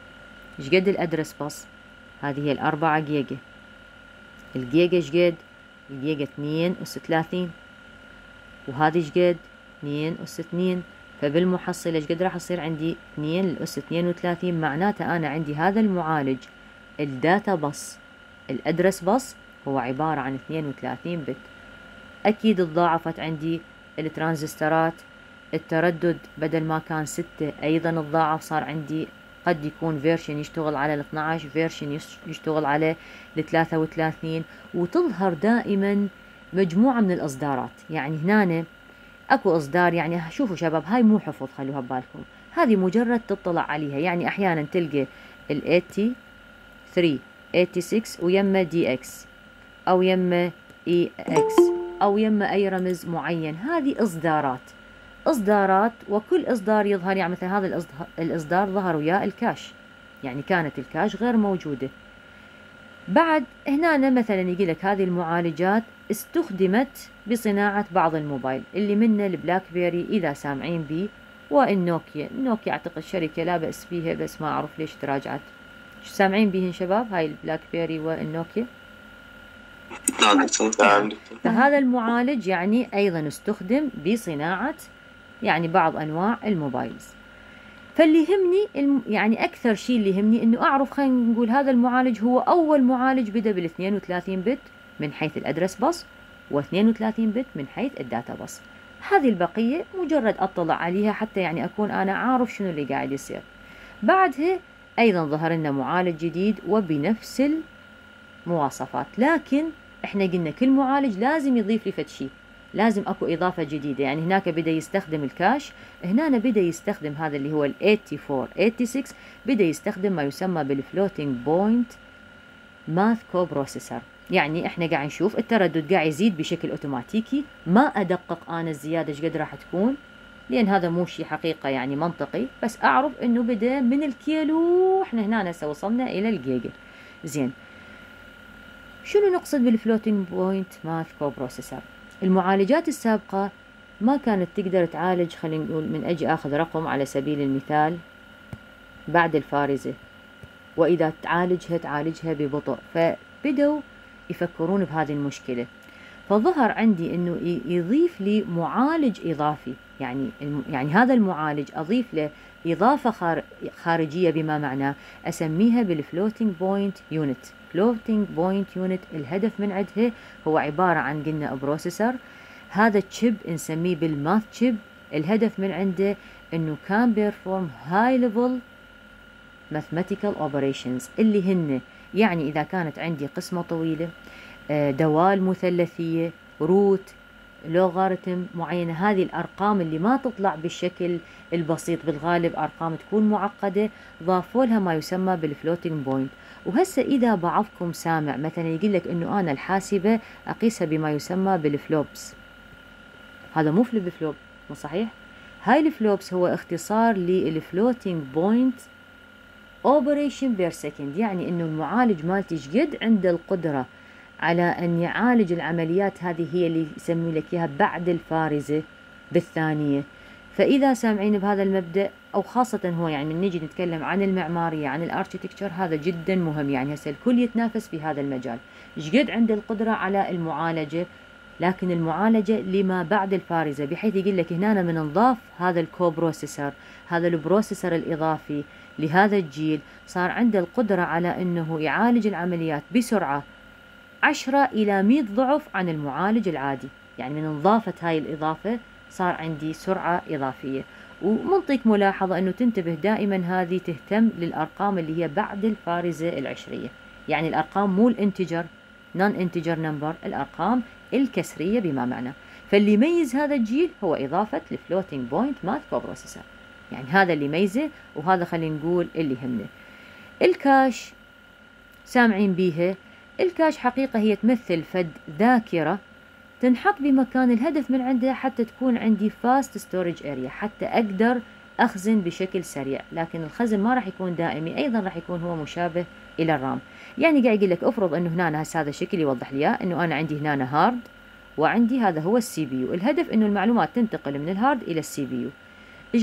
شقد الأدرس باص؟ هذه هي ال4 جيجا. الجيجا شقد؟ الجيجا 2 أس 30 وهذه شقد؟ 2 أس 2. فبالمحصلة ايش قد راح يصير عندي؟ 2 للأس 32. معناته أنا عندي هذا المعالج الداتا بس الأدرس بس هو عبارة عن 32 بت. أكيد تضاعفت عندي الترانزستورات. التردد بدل ما كان 6 أيضا تضاعف، صار عندي قد يكون فيرشن يشتغل على 12، فيرشن يشتغل على 33. وتظهر دائما مجموعة من الإصدارات. يعني هنا اكو اصدار، يعني شوفوا شباب هاي مو حفظ، خلوها ببالكم، هذه مجرد تطلع عليها. يعني احيانا تلقى ال 83 86 ويما دي اكس او يما اي اكس او يما اي رمز معين. هذه اصدارات وكل اصدار يظهر، يعني مثلا هذا الاصدار ظهر وياه الكاش، يعني كانت الكاش غير موجودة. بعد هنا مثلا يجي لك هذه المعالجات استخدمت بصناعة بعض الموبايل اللي منه البلاك بيري إذا سامعين به، والنوكيا أعتقد شركة لا بأس فيها بس ما أعرف ليش تراجعت. شو سامعين بهن شباب هاي البلاك بيري والنوكيا؟ نعم دكتور. نعم دكتور. فهذا المعالج يعني أيضا استخدم بصناعة يعني بعض أنواع الموبايلز. فاللي يهمني يعني أكثر شيء اللي يهمني إنه أعرف، خلينا نقول هذا المعالج هو أول معالج بدأ بال 32 بت من حيث الأدرس بس، و 32 بت من حيث الداتا بس. هذه البقية مجرد أطلع عليها حتى يعني أكون أنا عارف شنو اللي قاعد يصير. بعدها أيضا ظهر لنا معالج جديد وبنفس المواصفات، لكن إحنا قلنا كل معالج لازم يضيف لي فد شيء، لازم اكو اضافه جديده. يعني هناك بدا يستخدم الكاش، هنا بدا يستخدم هذا اللي هو ال 84 86 بدا يستخدم ما يسمى بالفلوتينج بوينت ماث كو بروسيسور. يعني احنا قاعد نشوف التردد قاعد يزيد بشكل اوتوماتيكي، ما ادقق انا الزياده ايش قد راح تكون لان هذا مو شيء حقيقه يعني منطقي، بس اعرف انه بدا من الكيلو، احنا هنا هسه وصلنا الى الجيجا. زين، شنو نقصد بالفلوتينج بوينت ماث كو بروسيسور؟ المعالجات السابقة ما كانت تقدر تعالج، خلينا نقول من أجي أخذ رقم على سبيل المثال بعد الفارزة، وإذا تعالجها ببطء، فبدوا يفكرون بهذه المشكلة. فظهر عندي إنه يضيف لي معالج إضافي، يعني هذا المعالج أضيف له إضافة خارجية، بما معناه أسميها بالفلوتينج بوينت يونت. فلوتينج بوينت يونت الهدف من عندها هو عبارة عن قلنا بروسيسور، هذا الشيب نسميه بالماث شيب، الهدف من عنده انه كان بيرفورم هاي ليفل ماثماتيكال اوبريشنز، اللي هن يعني اذا كانت عندي قسمة طويلة، دوال مثلثية، روت، لوغاريتم معينة، هذه الأرقام اللي ما تطلع بالشكل البسيط، بالغالب أرقام تكون معقدة، ضافوا لها ما يسمى بالفلوتينج بوينت. وهسه إذا بعضكم سامع مثلا يقول لك إنه أنا الحاسبة أقيسها بما يسمى بالفلوبس، هذا مو فليب فلوب، مو صحيح؟ هاي الفلوبس هو اختصار للفلوتينج بوينت اوبريشن بير سكند، يعني إنه المعالج مالتي شقد عنده القدرة على أن يعالج العمليات هذه، هي اللي يسمي لك إياها بعد الفارزة بالثانية. فإذا سامعين بهذا المبدأ، أو خاصة هو يعني من نيجي نتكلم عن المعمارية عن الاركتكتشر، هذا جدا مهم. يعني هسه الكل يتنافس في هذا المجال، شقد عنده القدرة على المعالجة، لكن المعالجة لما بعد الفارزة، بحيث يقول لك هنا من نضاف هذا الكو بروسيسور، هذا البروسيسور الإضافي لهذا الجيل، صار عنده القدرة على أنه يعالج العمليات بسرعة 10 إلى 100 ضعف عن المعالج العادي. يعني من انضافت هاي الإضافة صار عندي سرعة إضافية. ومنطيك ملاحظة أنه تنتبه دائما هذه تهتم للأرقام اللي هي بعد الفارزة العشرية، يعني الأرقام مو الانتجر نون انتجر نمبر، الأرقام الكسرية بما معنى. فاللي يميز هذا الجيل هو إضافة الفلوتينج بوينت ماث كو بروسيسور، يعني هذا اللي يميزه، وهذا خلينا نقول اللي يهمنا. الكاش سامعين بيها، الكاش حقيقة هي تمثل فد ذاكرة تنحط بمكان، الهدف من عندها حتى تكون عندي فاست ستورج اريا، حتى أقدر أخزن بشكل سريع، لكن الخزن ما راح يكون دائمي، أيضا راح يكون هو مشابه إلى الرام. يعني قاعد يقول لك افرض أنه هنا هذا الشكل يوضح لي أنه أنا عندي هنا هارد، وعندي هذا هو السي بي يو، الهدف أنه المعلومات تنتقل من الهارد إلى السي بي يو. إيش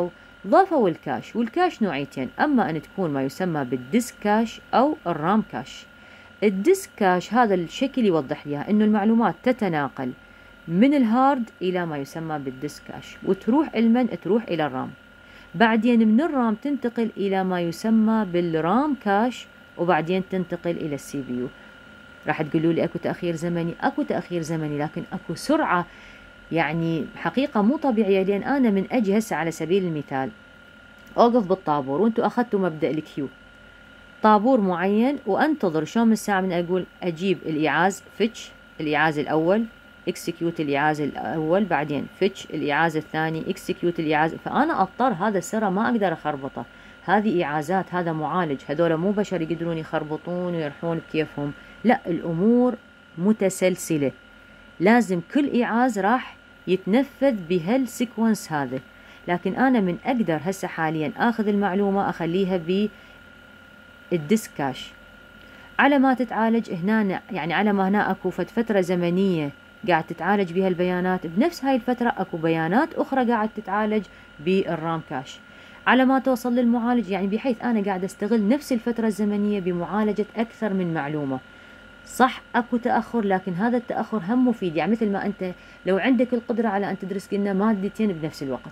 ضافوا الكاش، والكاش نوعيتين، أما أن تكون ما يسمى بالديسك كاش أو الرام كاش. الديسك كاش هذا الشكل يوضح لي انه المعلومات تتناقل من الهارد الى ما يسمى بالديسك كاش، وتروح تروح الى الرام، بعدين من الرام تنتقل الى ما يسمى بالرام كاش، وبعدين تنتقل الى السي بي يو. راح تقولوا لي اكو تاخير زمني، اكو تاخير زمني، لكن اكو سرعه يعني حقيقه مو طبيعيه. لان انا من اجي هسه على سبيل المثال اوقف بالطابور، وانتم اخذتوا مبدا الكيو، طابور معين، وانتظر شلون من الساعة من اقول اجيب الايعاز فتش الايعاز الاول، اكسكيوت الايعاز الاول، بعدين فتش الايعاز الثاني، اكسكيوت الايعاز، فانا اضطر هذا السرة ما اقدر اخربطه، هذه ايعازات، هذا معالج، هذول مو بشر يقدرون يخربطون ويرحون بكيفهم، لا الامور متسلسلة، لازم كل ايعاز راح يتنفذ بهالسيكونس هذا. لكن انا من اقدر هسه حاليا اخذ المعلومة اخليها ب الديسك كاش، على ما تتعالج هنا، يعني على ما هنا اكو فترة زمنية قاعد تتعالج بها البيانات، بنفس هاي الفترة اكو بيانات اخرى قاعد تتعالج بالرام كاش على ما توصل للمعالج، يعني بحيث انا قاعد استغل نفس الفترة الزمنية بمعالجة اكثر من معلومة. صح اكو تأخر، لكن هذا التأخر هم مفيد، يعني مثل ما انت لو عندك القدرة على ان تدرس قلنا مادتين بنفس الوقت،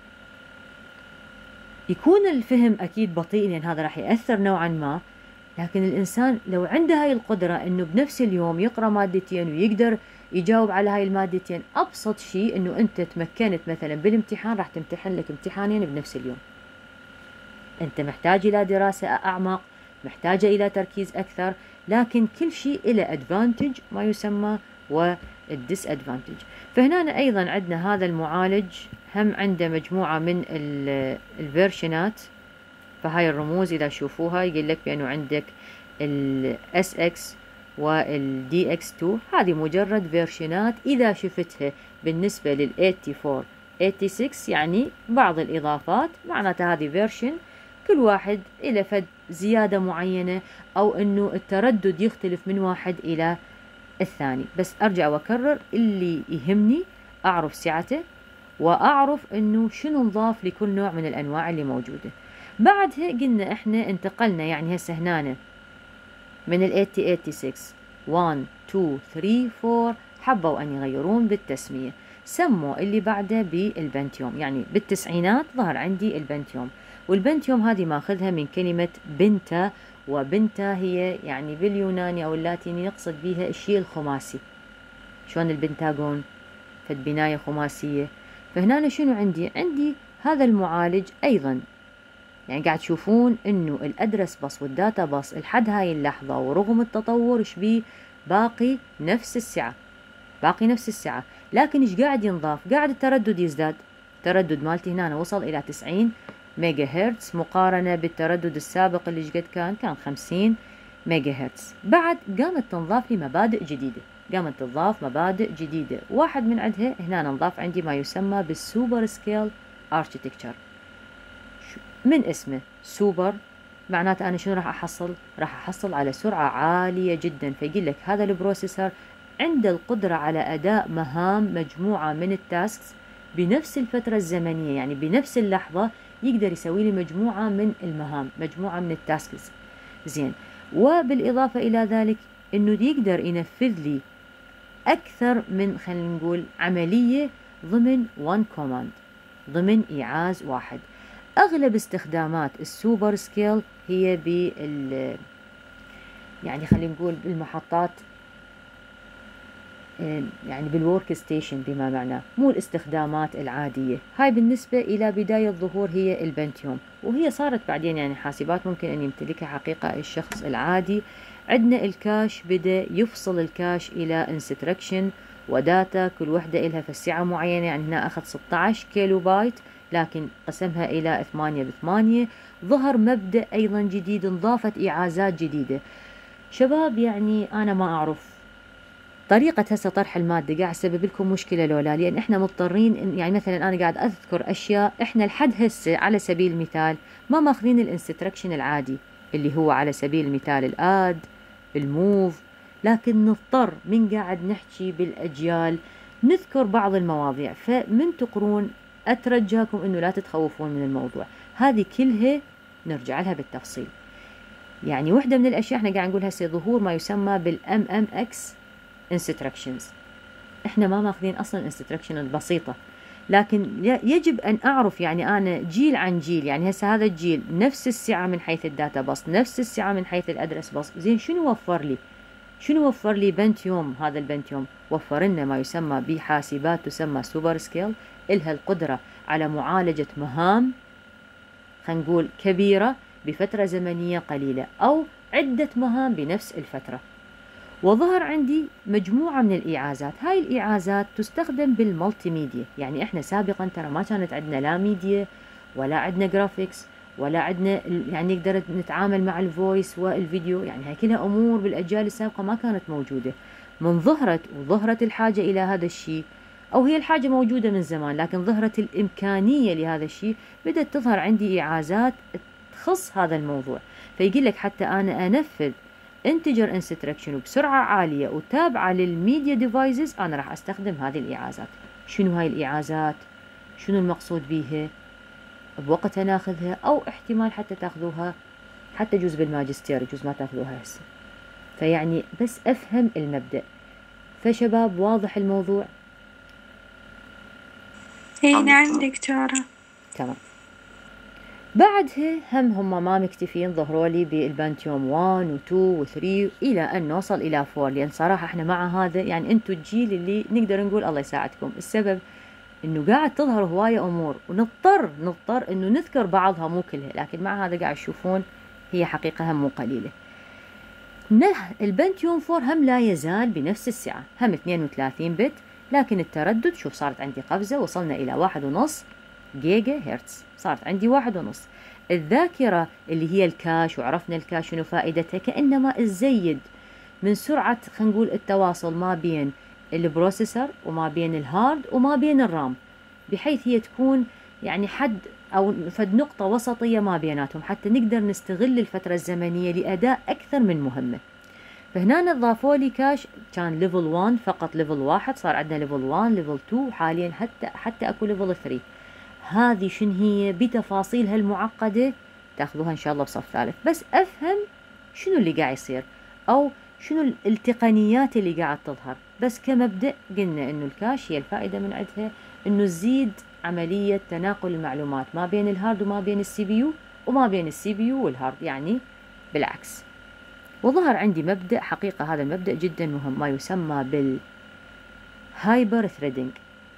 يكون الفهم اكيد بطيء لان هذا راح يأثر نوعا ما، لكن الإنسان لو عنده هاي القدرة إنه بنفس اليوم يقرأ مادتين ويقدر يجاوب على هاي المادتين، أبسط شيء إنه أنت تمكنت مثلا بالامتحان راح تمتحن لك امتحانين بنفس اليوم. أنت محتاج إلى دراسة أعمق، محتاجة إلى تركيز أكثر، لكن كل شيء إلى أدفانتج ما يسمى والديس أدفانتج. فهنا أيضا عندنا هذا المعالج هم عنده مجموعة من الفيرشنات، فهاي الرموز إذا شوفوها يقول لك بأنه عندك ال SX وال DX2، هذه مجرد فيرشنات إذا شفتها بالنسبة لل 84 86 يعني بعض الإضافات، معناتها هذه فيرشن كل واحد إلى فد زيادة معينة أو أنه التردد يختلف من واحد إلى الثاني. بس أرجع وأكرر، اللي يهمني أعرف سعته وأعرف أنه شنو نضاف لكل نوع من الأنواع اللي موجودة. بعدها قلنا احنا انتقلنا، يعني هسه هنا من ال 8086 1 2 3 4 حبوا ان يغيرون بالتسمية، سموا اللي بعده بالبنتيوم، يعني بالتسعينات ظهر عندي البنتيوم، والبنتيوم هذه ماخذها من كلمة بنتا، وبنتا هي يعني باليوناني او اللاتيني يقصد بها الشيء الخماسي، شلون البنتاغون فد بناية خماسية. فهنا شنو عندي هذا المعالج ايضا، يعني قاعد تشوفون انه الادرس بس والداتا بس لحد هاي اللحظة ورغم التطور شبيه باقي نفس السعة، لكن ايش قاعد ينضاف؟ قاعد التردد يزداد، التردد مالتي هنا وصل الى 90 ميجا هرتز مقارنة بالتردد السابق اللي قد كان 50 ميجا هرتز. بعد قامت تنضاف لي مبادئ جديدة، واحد من عندها هنا نضاف عندي ما يسمى بالسوبر سكيل اركتكتشر. من اسمه سوبر معناته أنا شنو راح أحصل على سرعة عالية جدا، فيقول لك هذا البروسيسور عنده القدرة على أداء مهام مجموعة من التاسكس بنفس الفترة الزمنية، يعني بنفس اللحظة يقدر يسوي لي مجموعة من المهام، مجموعة من التاسكس. زين، وبالإضافة إلى ذلك إنه يقدر ينفذ لي أكثر من خلينا نقول عملية ضمن one command، ضمن إيعاز واحد. أغلب استخدامات السوبر سكيل هي يعني خلينا نقول بالمحطات، يعني بالورك ستيشن بما معناه، مو الاستخدامات العادية. هاي بالنسبة إلى بداية ظهور هي البنتيوم، وهي صارت بعدين يعني حاسبات ممكن أن يمتلكها حقيقة الشخص العادي. عندنا الكاش بدأ يفصل الكاش إلى انستركشن وداتا، كل وحدة إلها في السعة معينة، يعني هنا أخذ 16 كيلو بايت لكن قسمها إلى 8 ب8. ظهر مبدأ أيضا جديد، انضافت إيعازات جديدة. شباب يعني أنا ما أعرف طريقة هسه طرح المادة قاعد سبب لكم مشكلة لولا، لأن إحنا مضطرين يعني مثلا أنا قاعد أذكر أشياء إحنا لحد هسه على سبيل المثال ما ماخذين الانستركشن العادي اللي هو على سبيل المثال الآد الموف، لكن نضطر من قاعد نحكي بالأجيال نذكر بعض المواضيع. فمن تقرون أترجاكم إنه لا تتخوفون من الموضوع، هذه كلها نرجع لها بالتفصيل. يعني واحدة من الأشياء إحنا قاعد نقول هسه ظهور ما يسمى بالMMX instructions، إحنا ما ماخذين أصلا instruction بسيطة، لكن يجب أن أعرف يعني أنا جيل عن جيل، يعني هسه هذا الجيل نفس السعة من حيث الداتا بس، نفس السعة من حيث الأدرس بس. زين شنو وفر لي بنتيوم؟ هذا البنتيوم وفر لنا ما يسمى بحاسبات تسمى سوبر سكيل، إلها القدرة على معالجة مهام خلينا نقول كبيرة بفترة زمنية قليلة أو عدة مهام بنفس الفترة. وظهر عندي مجموعة من الإيعازات، هاي الإيعازات تستخدم بالمالتي ميديا، يعني إحنا سابقا ترى ما كانت عندنا لا ميديا ولا عندنا جرافيكس ولا عندنا يعني نقدر نتعامل مع الفويس والفيديو، يعني هاي كلها أمور بالأجيال السابقة ما كانت موجودة. من ظهرت الحاجة إلى هذا الشيء، أو هي الحاجة موجودة من زمان لكن ظهرت الإمكانية لهذا الشيء، بدأت تظهر عندي إيعازات تخص هذا الموضوع. فيقول لك حتى أنا أنفذ انتجر انستركشن وبسرعة عالية وتابعة للميديا ديفايسز، أنا راح أستخدم هذه الإعازات. شنو هاي الإعازات؟ شنو المقصود بيها؟ بوقتها ناخذها، أو احتمال حتى تاخذوها حتى جزء بالماجستير، جزء ما تاخذوها هسه. فيعني بس أفهم المبدأ. فشباب واضح الموضوع؟ اي نعم دكتورة. تمام. بعدها هم ما مكتفين، ظهروا لي بالبنتيوم 1 و2 و3 إلى أن نوصل إلى 4. لأن صراحة احنا مع هذا يعني أنتوا الجيل اللي نقدر نقول الله يساعدكم. السبب إنه قاعد تظهر هواية أمور، ونضطر إنه نذكر بعضها مو كلها، لكن مع هذا قاعد تشوفون هي حقيقة هم مو قليلة. البنتيوم 4 هم لا يزال بنفس السعة، هم 32 بت، لكن التردد شوف صارت عندي قفزة، وصلنا إلى 1.5 جيجا هرتز، صارت عندي 1.5. الذاكرة اللي هي الكاش، وعرفنا الكاش شنو فائدتها، كأنما تزيد من سرعة خلينا نقول التواصل ما بين البروسيسور وما بين الهارد وما بين الرام، بحيث هي تكون يعني حد أو فد نقطة وسطية ما بيناتهم، حتى نقدر نستغل الفترة الزمنية لأداء أكثر من مهمة. فهنا ضافوا لي كاش، كان ليفل 1 فقط، ليفل 1، صار عندنا ليفل 1 ليفل 2 حاليا حتى اكو ليفل 3. هذه شنو هي بتفاصيلها المعقدة تاخذوها ان شاء الله بصف ثالث، بس افهم شنو اللي قاعد يصير او شنو التقنيات اللي قاعد تظهر. بس كمبدأ قلنا انه الكاش هي الفائدة من عندها انه تزيد عملية تناقل المعلومات ما بين الهارد وما بين السي بي يو وما بين السي بي يو والهارد، يعني بالعكس. وظهر عندي مبدأ، حقيقة هذا المبدأ جدا مهم، ما يسمى بالهايبر ثريدنج.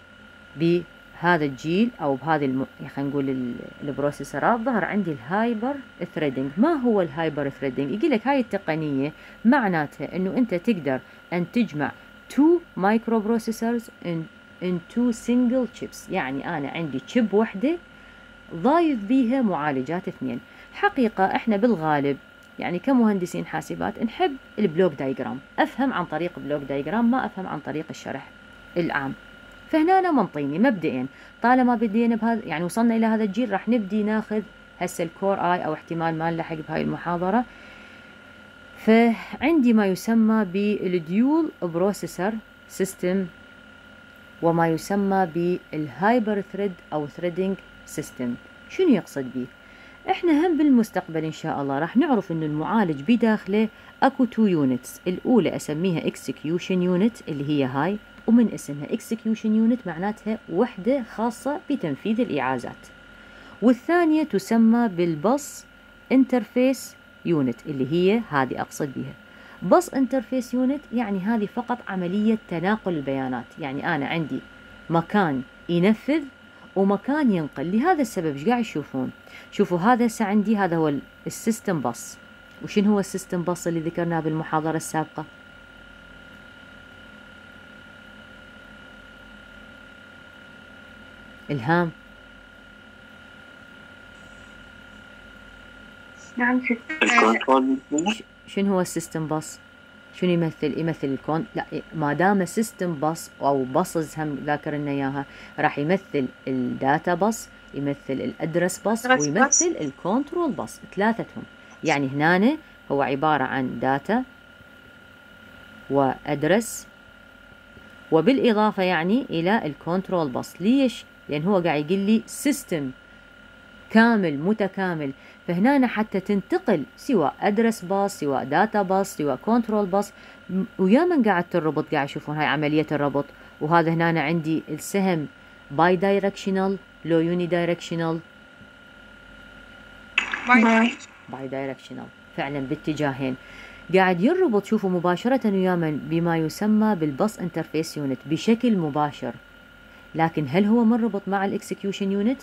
بهذا الجيل أو بهذه خلينا نقول البروسيسورات ظهر عندي الهايبر ثريدنج. ما هو الهايبر ثريدنج؟ يقول لك هاي التقنية معناتها أنه أنت تقدر أن تجمع 2 مايكرو بروسيسورز in 2 single chips، يعني أنا عندي شيب وحدة ضايف بيها معالجات 2. حقيقة احنا بالغالب يعني كمهندسين حاسبات نحب البلوك دايجرام، أفهم عن طريق بلوك دايجرام، ما أفهم عن طريق الشرح العام. فهنا أنا منطيني مبدئيا طالما بدينا بهذا، يعني وصلنا إلى هذا الجيل، راح نبدي ناخذ هسه الكور آي، أو احتمال ما نلحق بهاي المحاضرة. فعندي ما يسمى بالديول بروسيسور سيستم، وما يسمى بالهايبر ثريد أو ثريدنج سيستم. شنو يقصد به؟ احنا هم بالمستقبل ان شاء الله راح نعرف انه المعالج بداخله اكو 2 يونتس. الاولى اسميها اكسكيوشن يونت اللي هي هاي، ومن اسمها اكسكيوشن يونت معناتها وحدة خاصة بتنفيذ الاعازات. والثانية تسمى بالبص انترفيس يونت اللي هي هذه اقصد بها. بص انترفيس يونت يعني هذه فقط عملية تناقل البيانات، يعني انا عندي مكان ينفذ ومكان ينقل. لهذا السبب ايش قاعد يشوفون؟ شوفوا هذا هسه عندي، هذا هو السيستم باص. وشنو هو السيستم باص اللي ذكرناه بالمحاضرة السابقة؟ إلهام. نعم الكنترول. شنو هو السيستم باص؟ شنو يمثل؟ يمثل الكون، لا ما دام سيستم باص او باصز هم ذاكرنا اياها، راح يمثل الداتا باص، يمثل الادرس باص، ويمثل الكنترول باص، ثلاثتهم. يعني هنا هو عبارة عن داتا وادرس، وبالاضافة يعني الى الكنترول باص. ليش؟ لان هو قاعد يقول لي سيستم كامل متكامل. فهنا حتى تنتقل سواء ادرس باص سواء داتا باص سواء كنترول باص، ويا من قاعد تربط، قاعد يشوفون هاي عملية الربط. وهذا هنا عندي السهم باي دايركشنال لو يوني دايركشنال؟ باي دايركشنال، فعلا باتجاهين قاعد يربط. شوفوا مباشرة ويا من بما يسمى بالبص انترفيس يونت بشكل مباشر. لكن هل هو مربط مع الاكسكيوشن يونت؟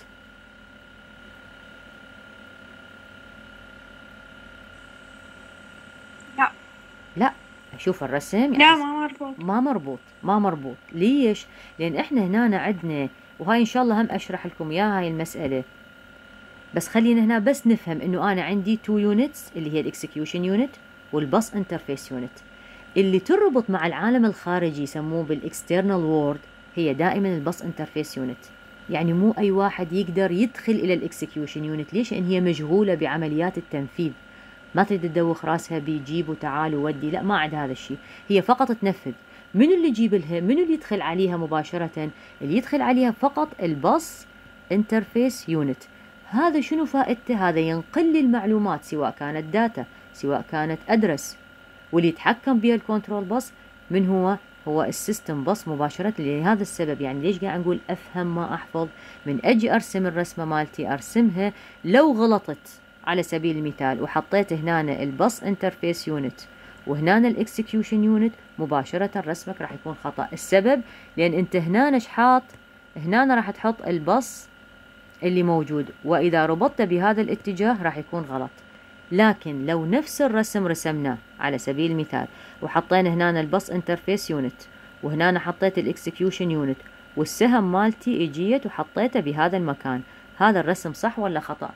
لا، شوف الرسم يعني لا ما مربوط. ليش؟ لان احنا هنا عندنا، وهاي ان شاء الله هم اشرح لكم اياها هاي المسألة، بس خلينا هنا بس نفهم انه انا عندي 2 يونتس اللي هي الاكسكيوشن يونت والبص انترفيس يونت. اللي تربط مع العالم الخارجي يسموه بالاكسترنال وورد هي دائما البص انترفيس يونت. يعني مو اي واحد يقدر يدخل الى الاكسكيوشن يونت. ليش؟ لان هي مشغولة بعمليات التنفيذ، ما تريد تدوخ راسها بيجيب وتعال وودي، لا ما عندها هذا الشيء، هي فقط تنفذ. منو اللي يجيب لها؟ منو اللي يدخل عليها مباشرة؟ اللي يدخل عليها فقط الباص انترفيس يونت. هذا شنو فائدته؟ هذا ينقل لي المعلومات سواء كانت داتا سواء كانت ادرس، واللي يتحكم بها الكنترول باص من هو السيستم باص مباشرة. لهذا السبب يعني ليش قاعد نقول افهم ما احفظ، من اجي ارسم الرسمة مالتي ارسمها، لو غلطت على سبيل المثال وحطيت هنا الباص انترفيس يونت وهنا الاكسكيوشن يونت، مباشرة رسمك راح يكون خطأ. السبب لان انت هنا حاط، هنا راح تحط الباص اللي موجود، واذا ربطته بهذا الاتجاه راح يكون غلط. لكن لو نفس الرسم رسمناه على سبيل المثال وحطينا هنا الباص انترفيس يونت وهنا حطيت الاكسكيوشن يونت والسهم مالتي اجيت وحطيته بهذا المكان، هذا الرسم صح ولا خطأ؟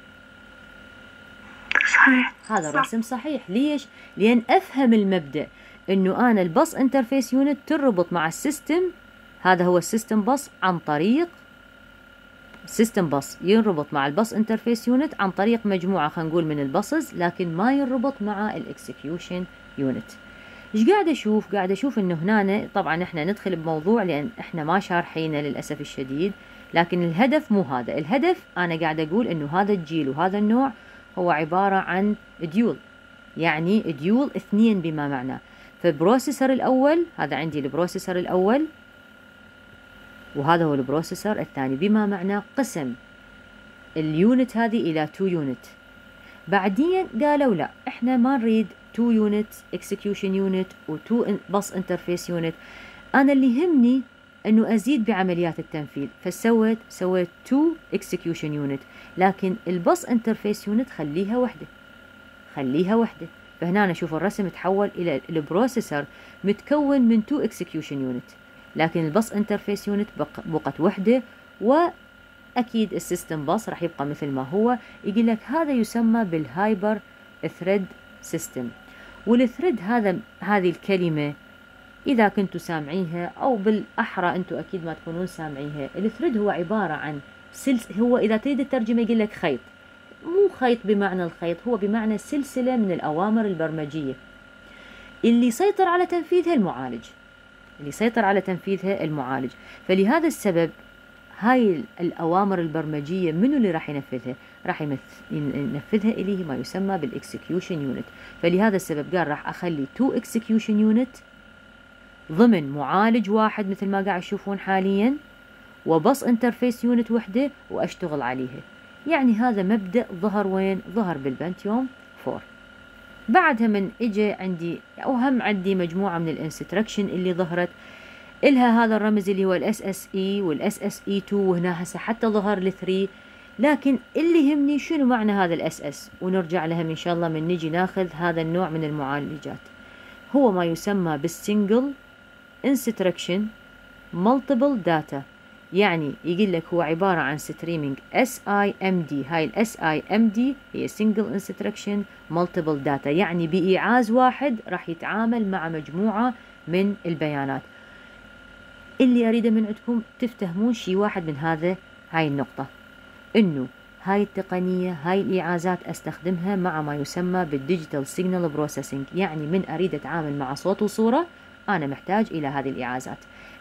صحيح. هذا الرسم صحيح. ليش؟ لأن أفهم المبدأ أنه أنا الباص انترفيس يونت تربط مع السيستم، هذا هو السيستم باص، عن طريق سيستم باص ينربط مع الباص انترفيس يونت عن طريق مجموعة خلينا نقول من الباصز، لكن ما ينربط مع الاكسكيوشن يونت. ايش قاعد اشوف؟ قاعد اشوف انه هنا طبعا احنا ندخل بموضوع لان احنا ما شارحينه للاسف الشديد، لكن الهدف مو هذا. الهدف انا قاعد اقول انه هذا الجيل وهذا النوع هو عبارة عن ديول، يعني ديول اثنين بما معناه. فالبروسيسور الاول هذا عندي البروسيسور الاول وهذا هو البروسيسور الثاني، بما معناه قسم اليونت هذه الى 2 يونت. بعدين قالوا لا احنا ما نريد 2 يونت اكسكيوشن يونت و2 باص انترفيس يونت، انا اللي يهمني انه ازيد بعمليات التنفيذ، فسويت 2 اكسكيوشن يونت، لكن الباص انترفيس يونت خليها وحده. فهنا نشوف الرسم تحول الى البروسيسور متكون من 2 اكسكيوشن يونت، لكن الباص انترفيس يونت بقت وحده، واكيد السيستم باص راح يبقى مثل ما هو. يقول لك هذا يسمى بالهايبر ثريد سيستم. والثريد هذه الكلمه اذا كنتوا سامعيها او بالاحرى انتوا اكيد ما تكونون سامعيها، الثريد هو عباره عن هو اذا تريد الترجمه يقول لك خيط، مو خيط بمعنى الخيط، هو بمعنى سلسله من الاوامر البرمجيه اللي يسيطر على تنفيذها المعالج. فلهذا السبب هاي الأوامر البرمجية منو اللي راح ينفذها؟ راح ينفذها إليه ما يسمى بالإكسكيوشن يونت. فلهذا السبب قال راح أخلي 2 إكسكيوشن يونت ضمن معالج واحد مثل ما قاعد تشوفون حاليا، وباص انترفيس يونت وحده وأشتغل عليها. يعني هذا مبدأ ظهر وين؟ ظهر بالبنتيوم 4. بعدها من اجى عندي عندي مجموعة من الانستركشن اللي ظهرت إلها هذا الرمز اللي هو الاس اس اي والاس اس اي 2، وهنا هسه حتى ظهر ال 3. لكن اللي يهمني شنو معنى هذا الاس اس، ونرجع لها ان شاء الله من نجي ناخذ هذا النوع من المعالجات. هو ما يسمى بالسنجل انستركشن مالتيبل داتا، يعني يقول لك هو عبارة عن ستريمينج SIMD. هاي ال SIMD هي Single Instruction Multiple Data، يعني بإيعاز واحد راح يتعامل مع مجموعة من البيانات. اللي أريده من عندكم تفتهمون شيء واحد من هاي النقطة، إنه هاي التقنية هاي الإيعازات أستخدمها مع ما يسمى بالديجيتال سيجنال بروسيسنج، يعني من أريد أتعامل مع صوت وصورة أنا محتاج إلى هذه الإيعازات.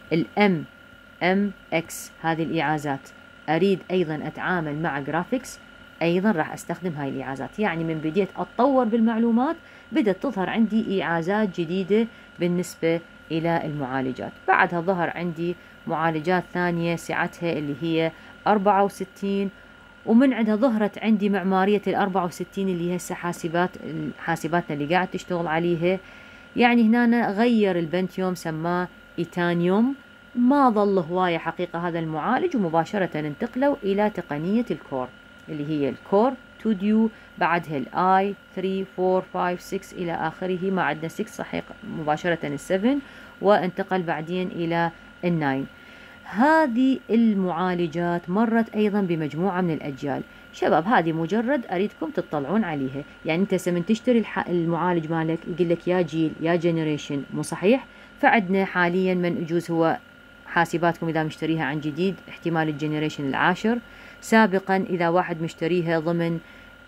MX هذه الإيعازات. أريد أيضا أتعامل مع جرافيكس، أيضا راح أستخدم هاي الإيعازات. يعني من بديت أتطور بالمعلومات بدأت تظهر عندي إيعازات جديدة بالنسبة إلى المعالجات. بعدها ظهر عندي معالجات ثانية سعتها اللي هي 64، ومن عندها ظهرت عندي معمارية 64 اللي هي هسه حاسباتنا اللي قاعد تشتغل عليها. يعني هنا غير البنتيوم سماه إيتانيوم، ما ظل هواية حقيقة هذا المعالج، ومباشرة انتقلوا إلى تقنية الكور اللي هي الكور 2 ديو، بعدها الاي 3 4 5 6 إلى آخره. ما عندنا 6 صحيح، مباشرة 7، وانتقل بعدين إلى 9. هذه المعالجات مرت أيضا بمجموعة من الأجيال. شباب هذه مجرد أريدكم تطلعون عليها. يعني أنت من تشتري المعالج مالك يقول لك يا جيل يا جنريشن، مو صحيح؟ فعندنا حاليا من يجوز هو حاسباتكم إذا مشتريها عن جديد احتمال الجنريشن 10. سابقا إذا واحد مشتريها ضمن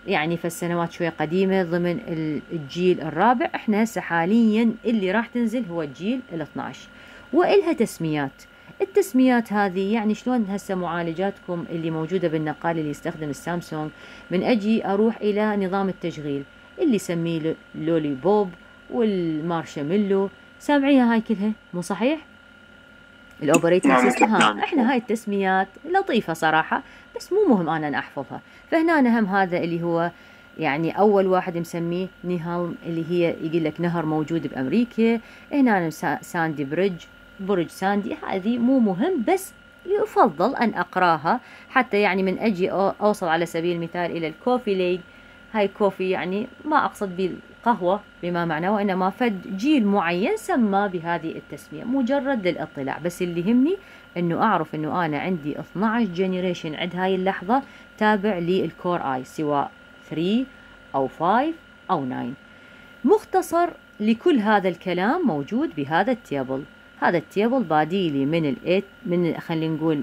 يعني فالسنوات شوية قديمة ضمن الجيل الرابع. احنا هسه حاليا اللي راح تنزل هو الجيل ال12 وإلها تسميات. التسميات هذه يعني شلون هسه معالجاتكم اللي موجودة بالنقال اللي يستخدم السامسونج، من أجي أروح إلى نظام التشغيل اللي يسميه لولي بوب والمارشميلو، سامعيها هاي كلها مو صحيح؟ الاوبريتنج سيستم. احنا هاي التسميات لطيفة صراحة بس مو مهم انا احفظها. فهنا هم هذا اللي هو يعني اول واحد مسميه نيهالم اللي هي يقول لك نهر موجود بامريكا. هنا ساندي برج ساندي، هذه مو مهم بس يفضل ان اقراها حتى يعني من اجي اوصل على سبيل المثال الى الكوفي ليج. هاي كوفي يعني ما اقصد بالقهوة بما معناه، وانما فد جيل معين سمى بهذه التسمية مجرد للاطلاع. بس اللي يهمني انه اعرف انه انا عندي 12 جنريشن عند هاي اللحظة تابع للكور اي، سواء 3 او 5 او 9. مختصر لكل هذا الكلام موجود بهذا التيبل. هذا التيبل باديلي من خلينا نقول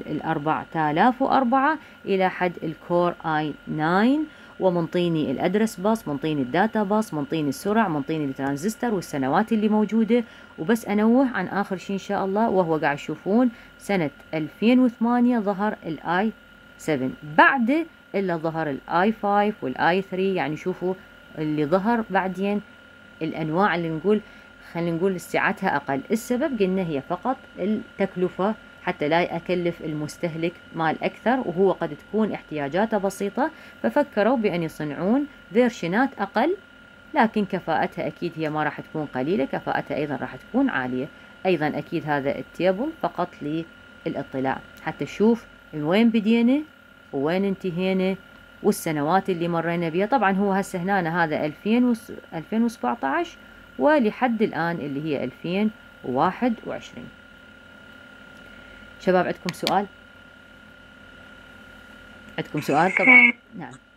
4004 الى حد الكور اي 9، ومنطيني الادرس باص، منطيني الداتا باص، منطيني السرعة، منطيني الترانزستور والسنوات اللي موجودة. وبس انوه عن اخر شيء ان شاء الله، وهو قاعد تشوفون سنة 2008 ظهر الاي 7، بعد الا ظهر الاي 5 والاي 3. يعني شوفوا اللي ظهر بعدين الانواع اللي نقول خلينا نقول سعتها اقل. السبب قلنا هي فقط التكلفة، حتى لا أكلف المستهلك مال أكثر وهو قد تكون احتياجاته بسيطة، ففكروا بأن يصنعون فيرشنات أقل، لكن كفاءتها أكيد هي ما راح تكون قليلة، كفاءتها أيضا راح تكون عالية. أيضا أكيد هذا التيبل فقط للاطلاع حتى نشوف وين بدينا وين انتهينا والسنوات اللي مرينا بها. طبعا هو هسه هنا هذا 2017 ولحد الآن اللي هي 2021. شباب عندكم سؤال؟ عندكم سؤال طبعا؟ نعم.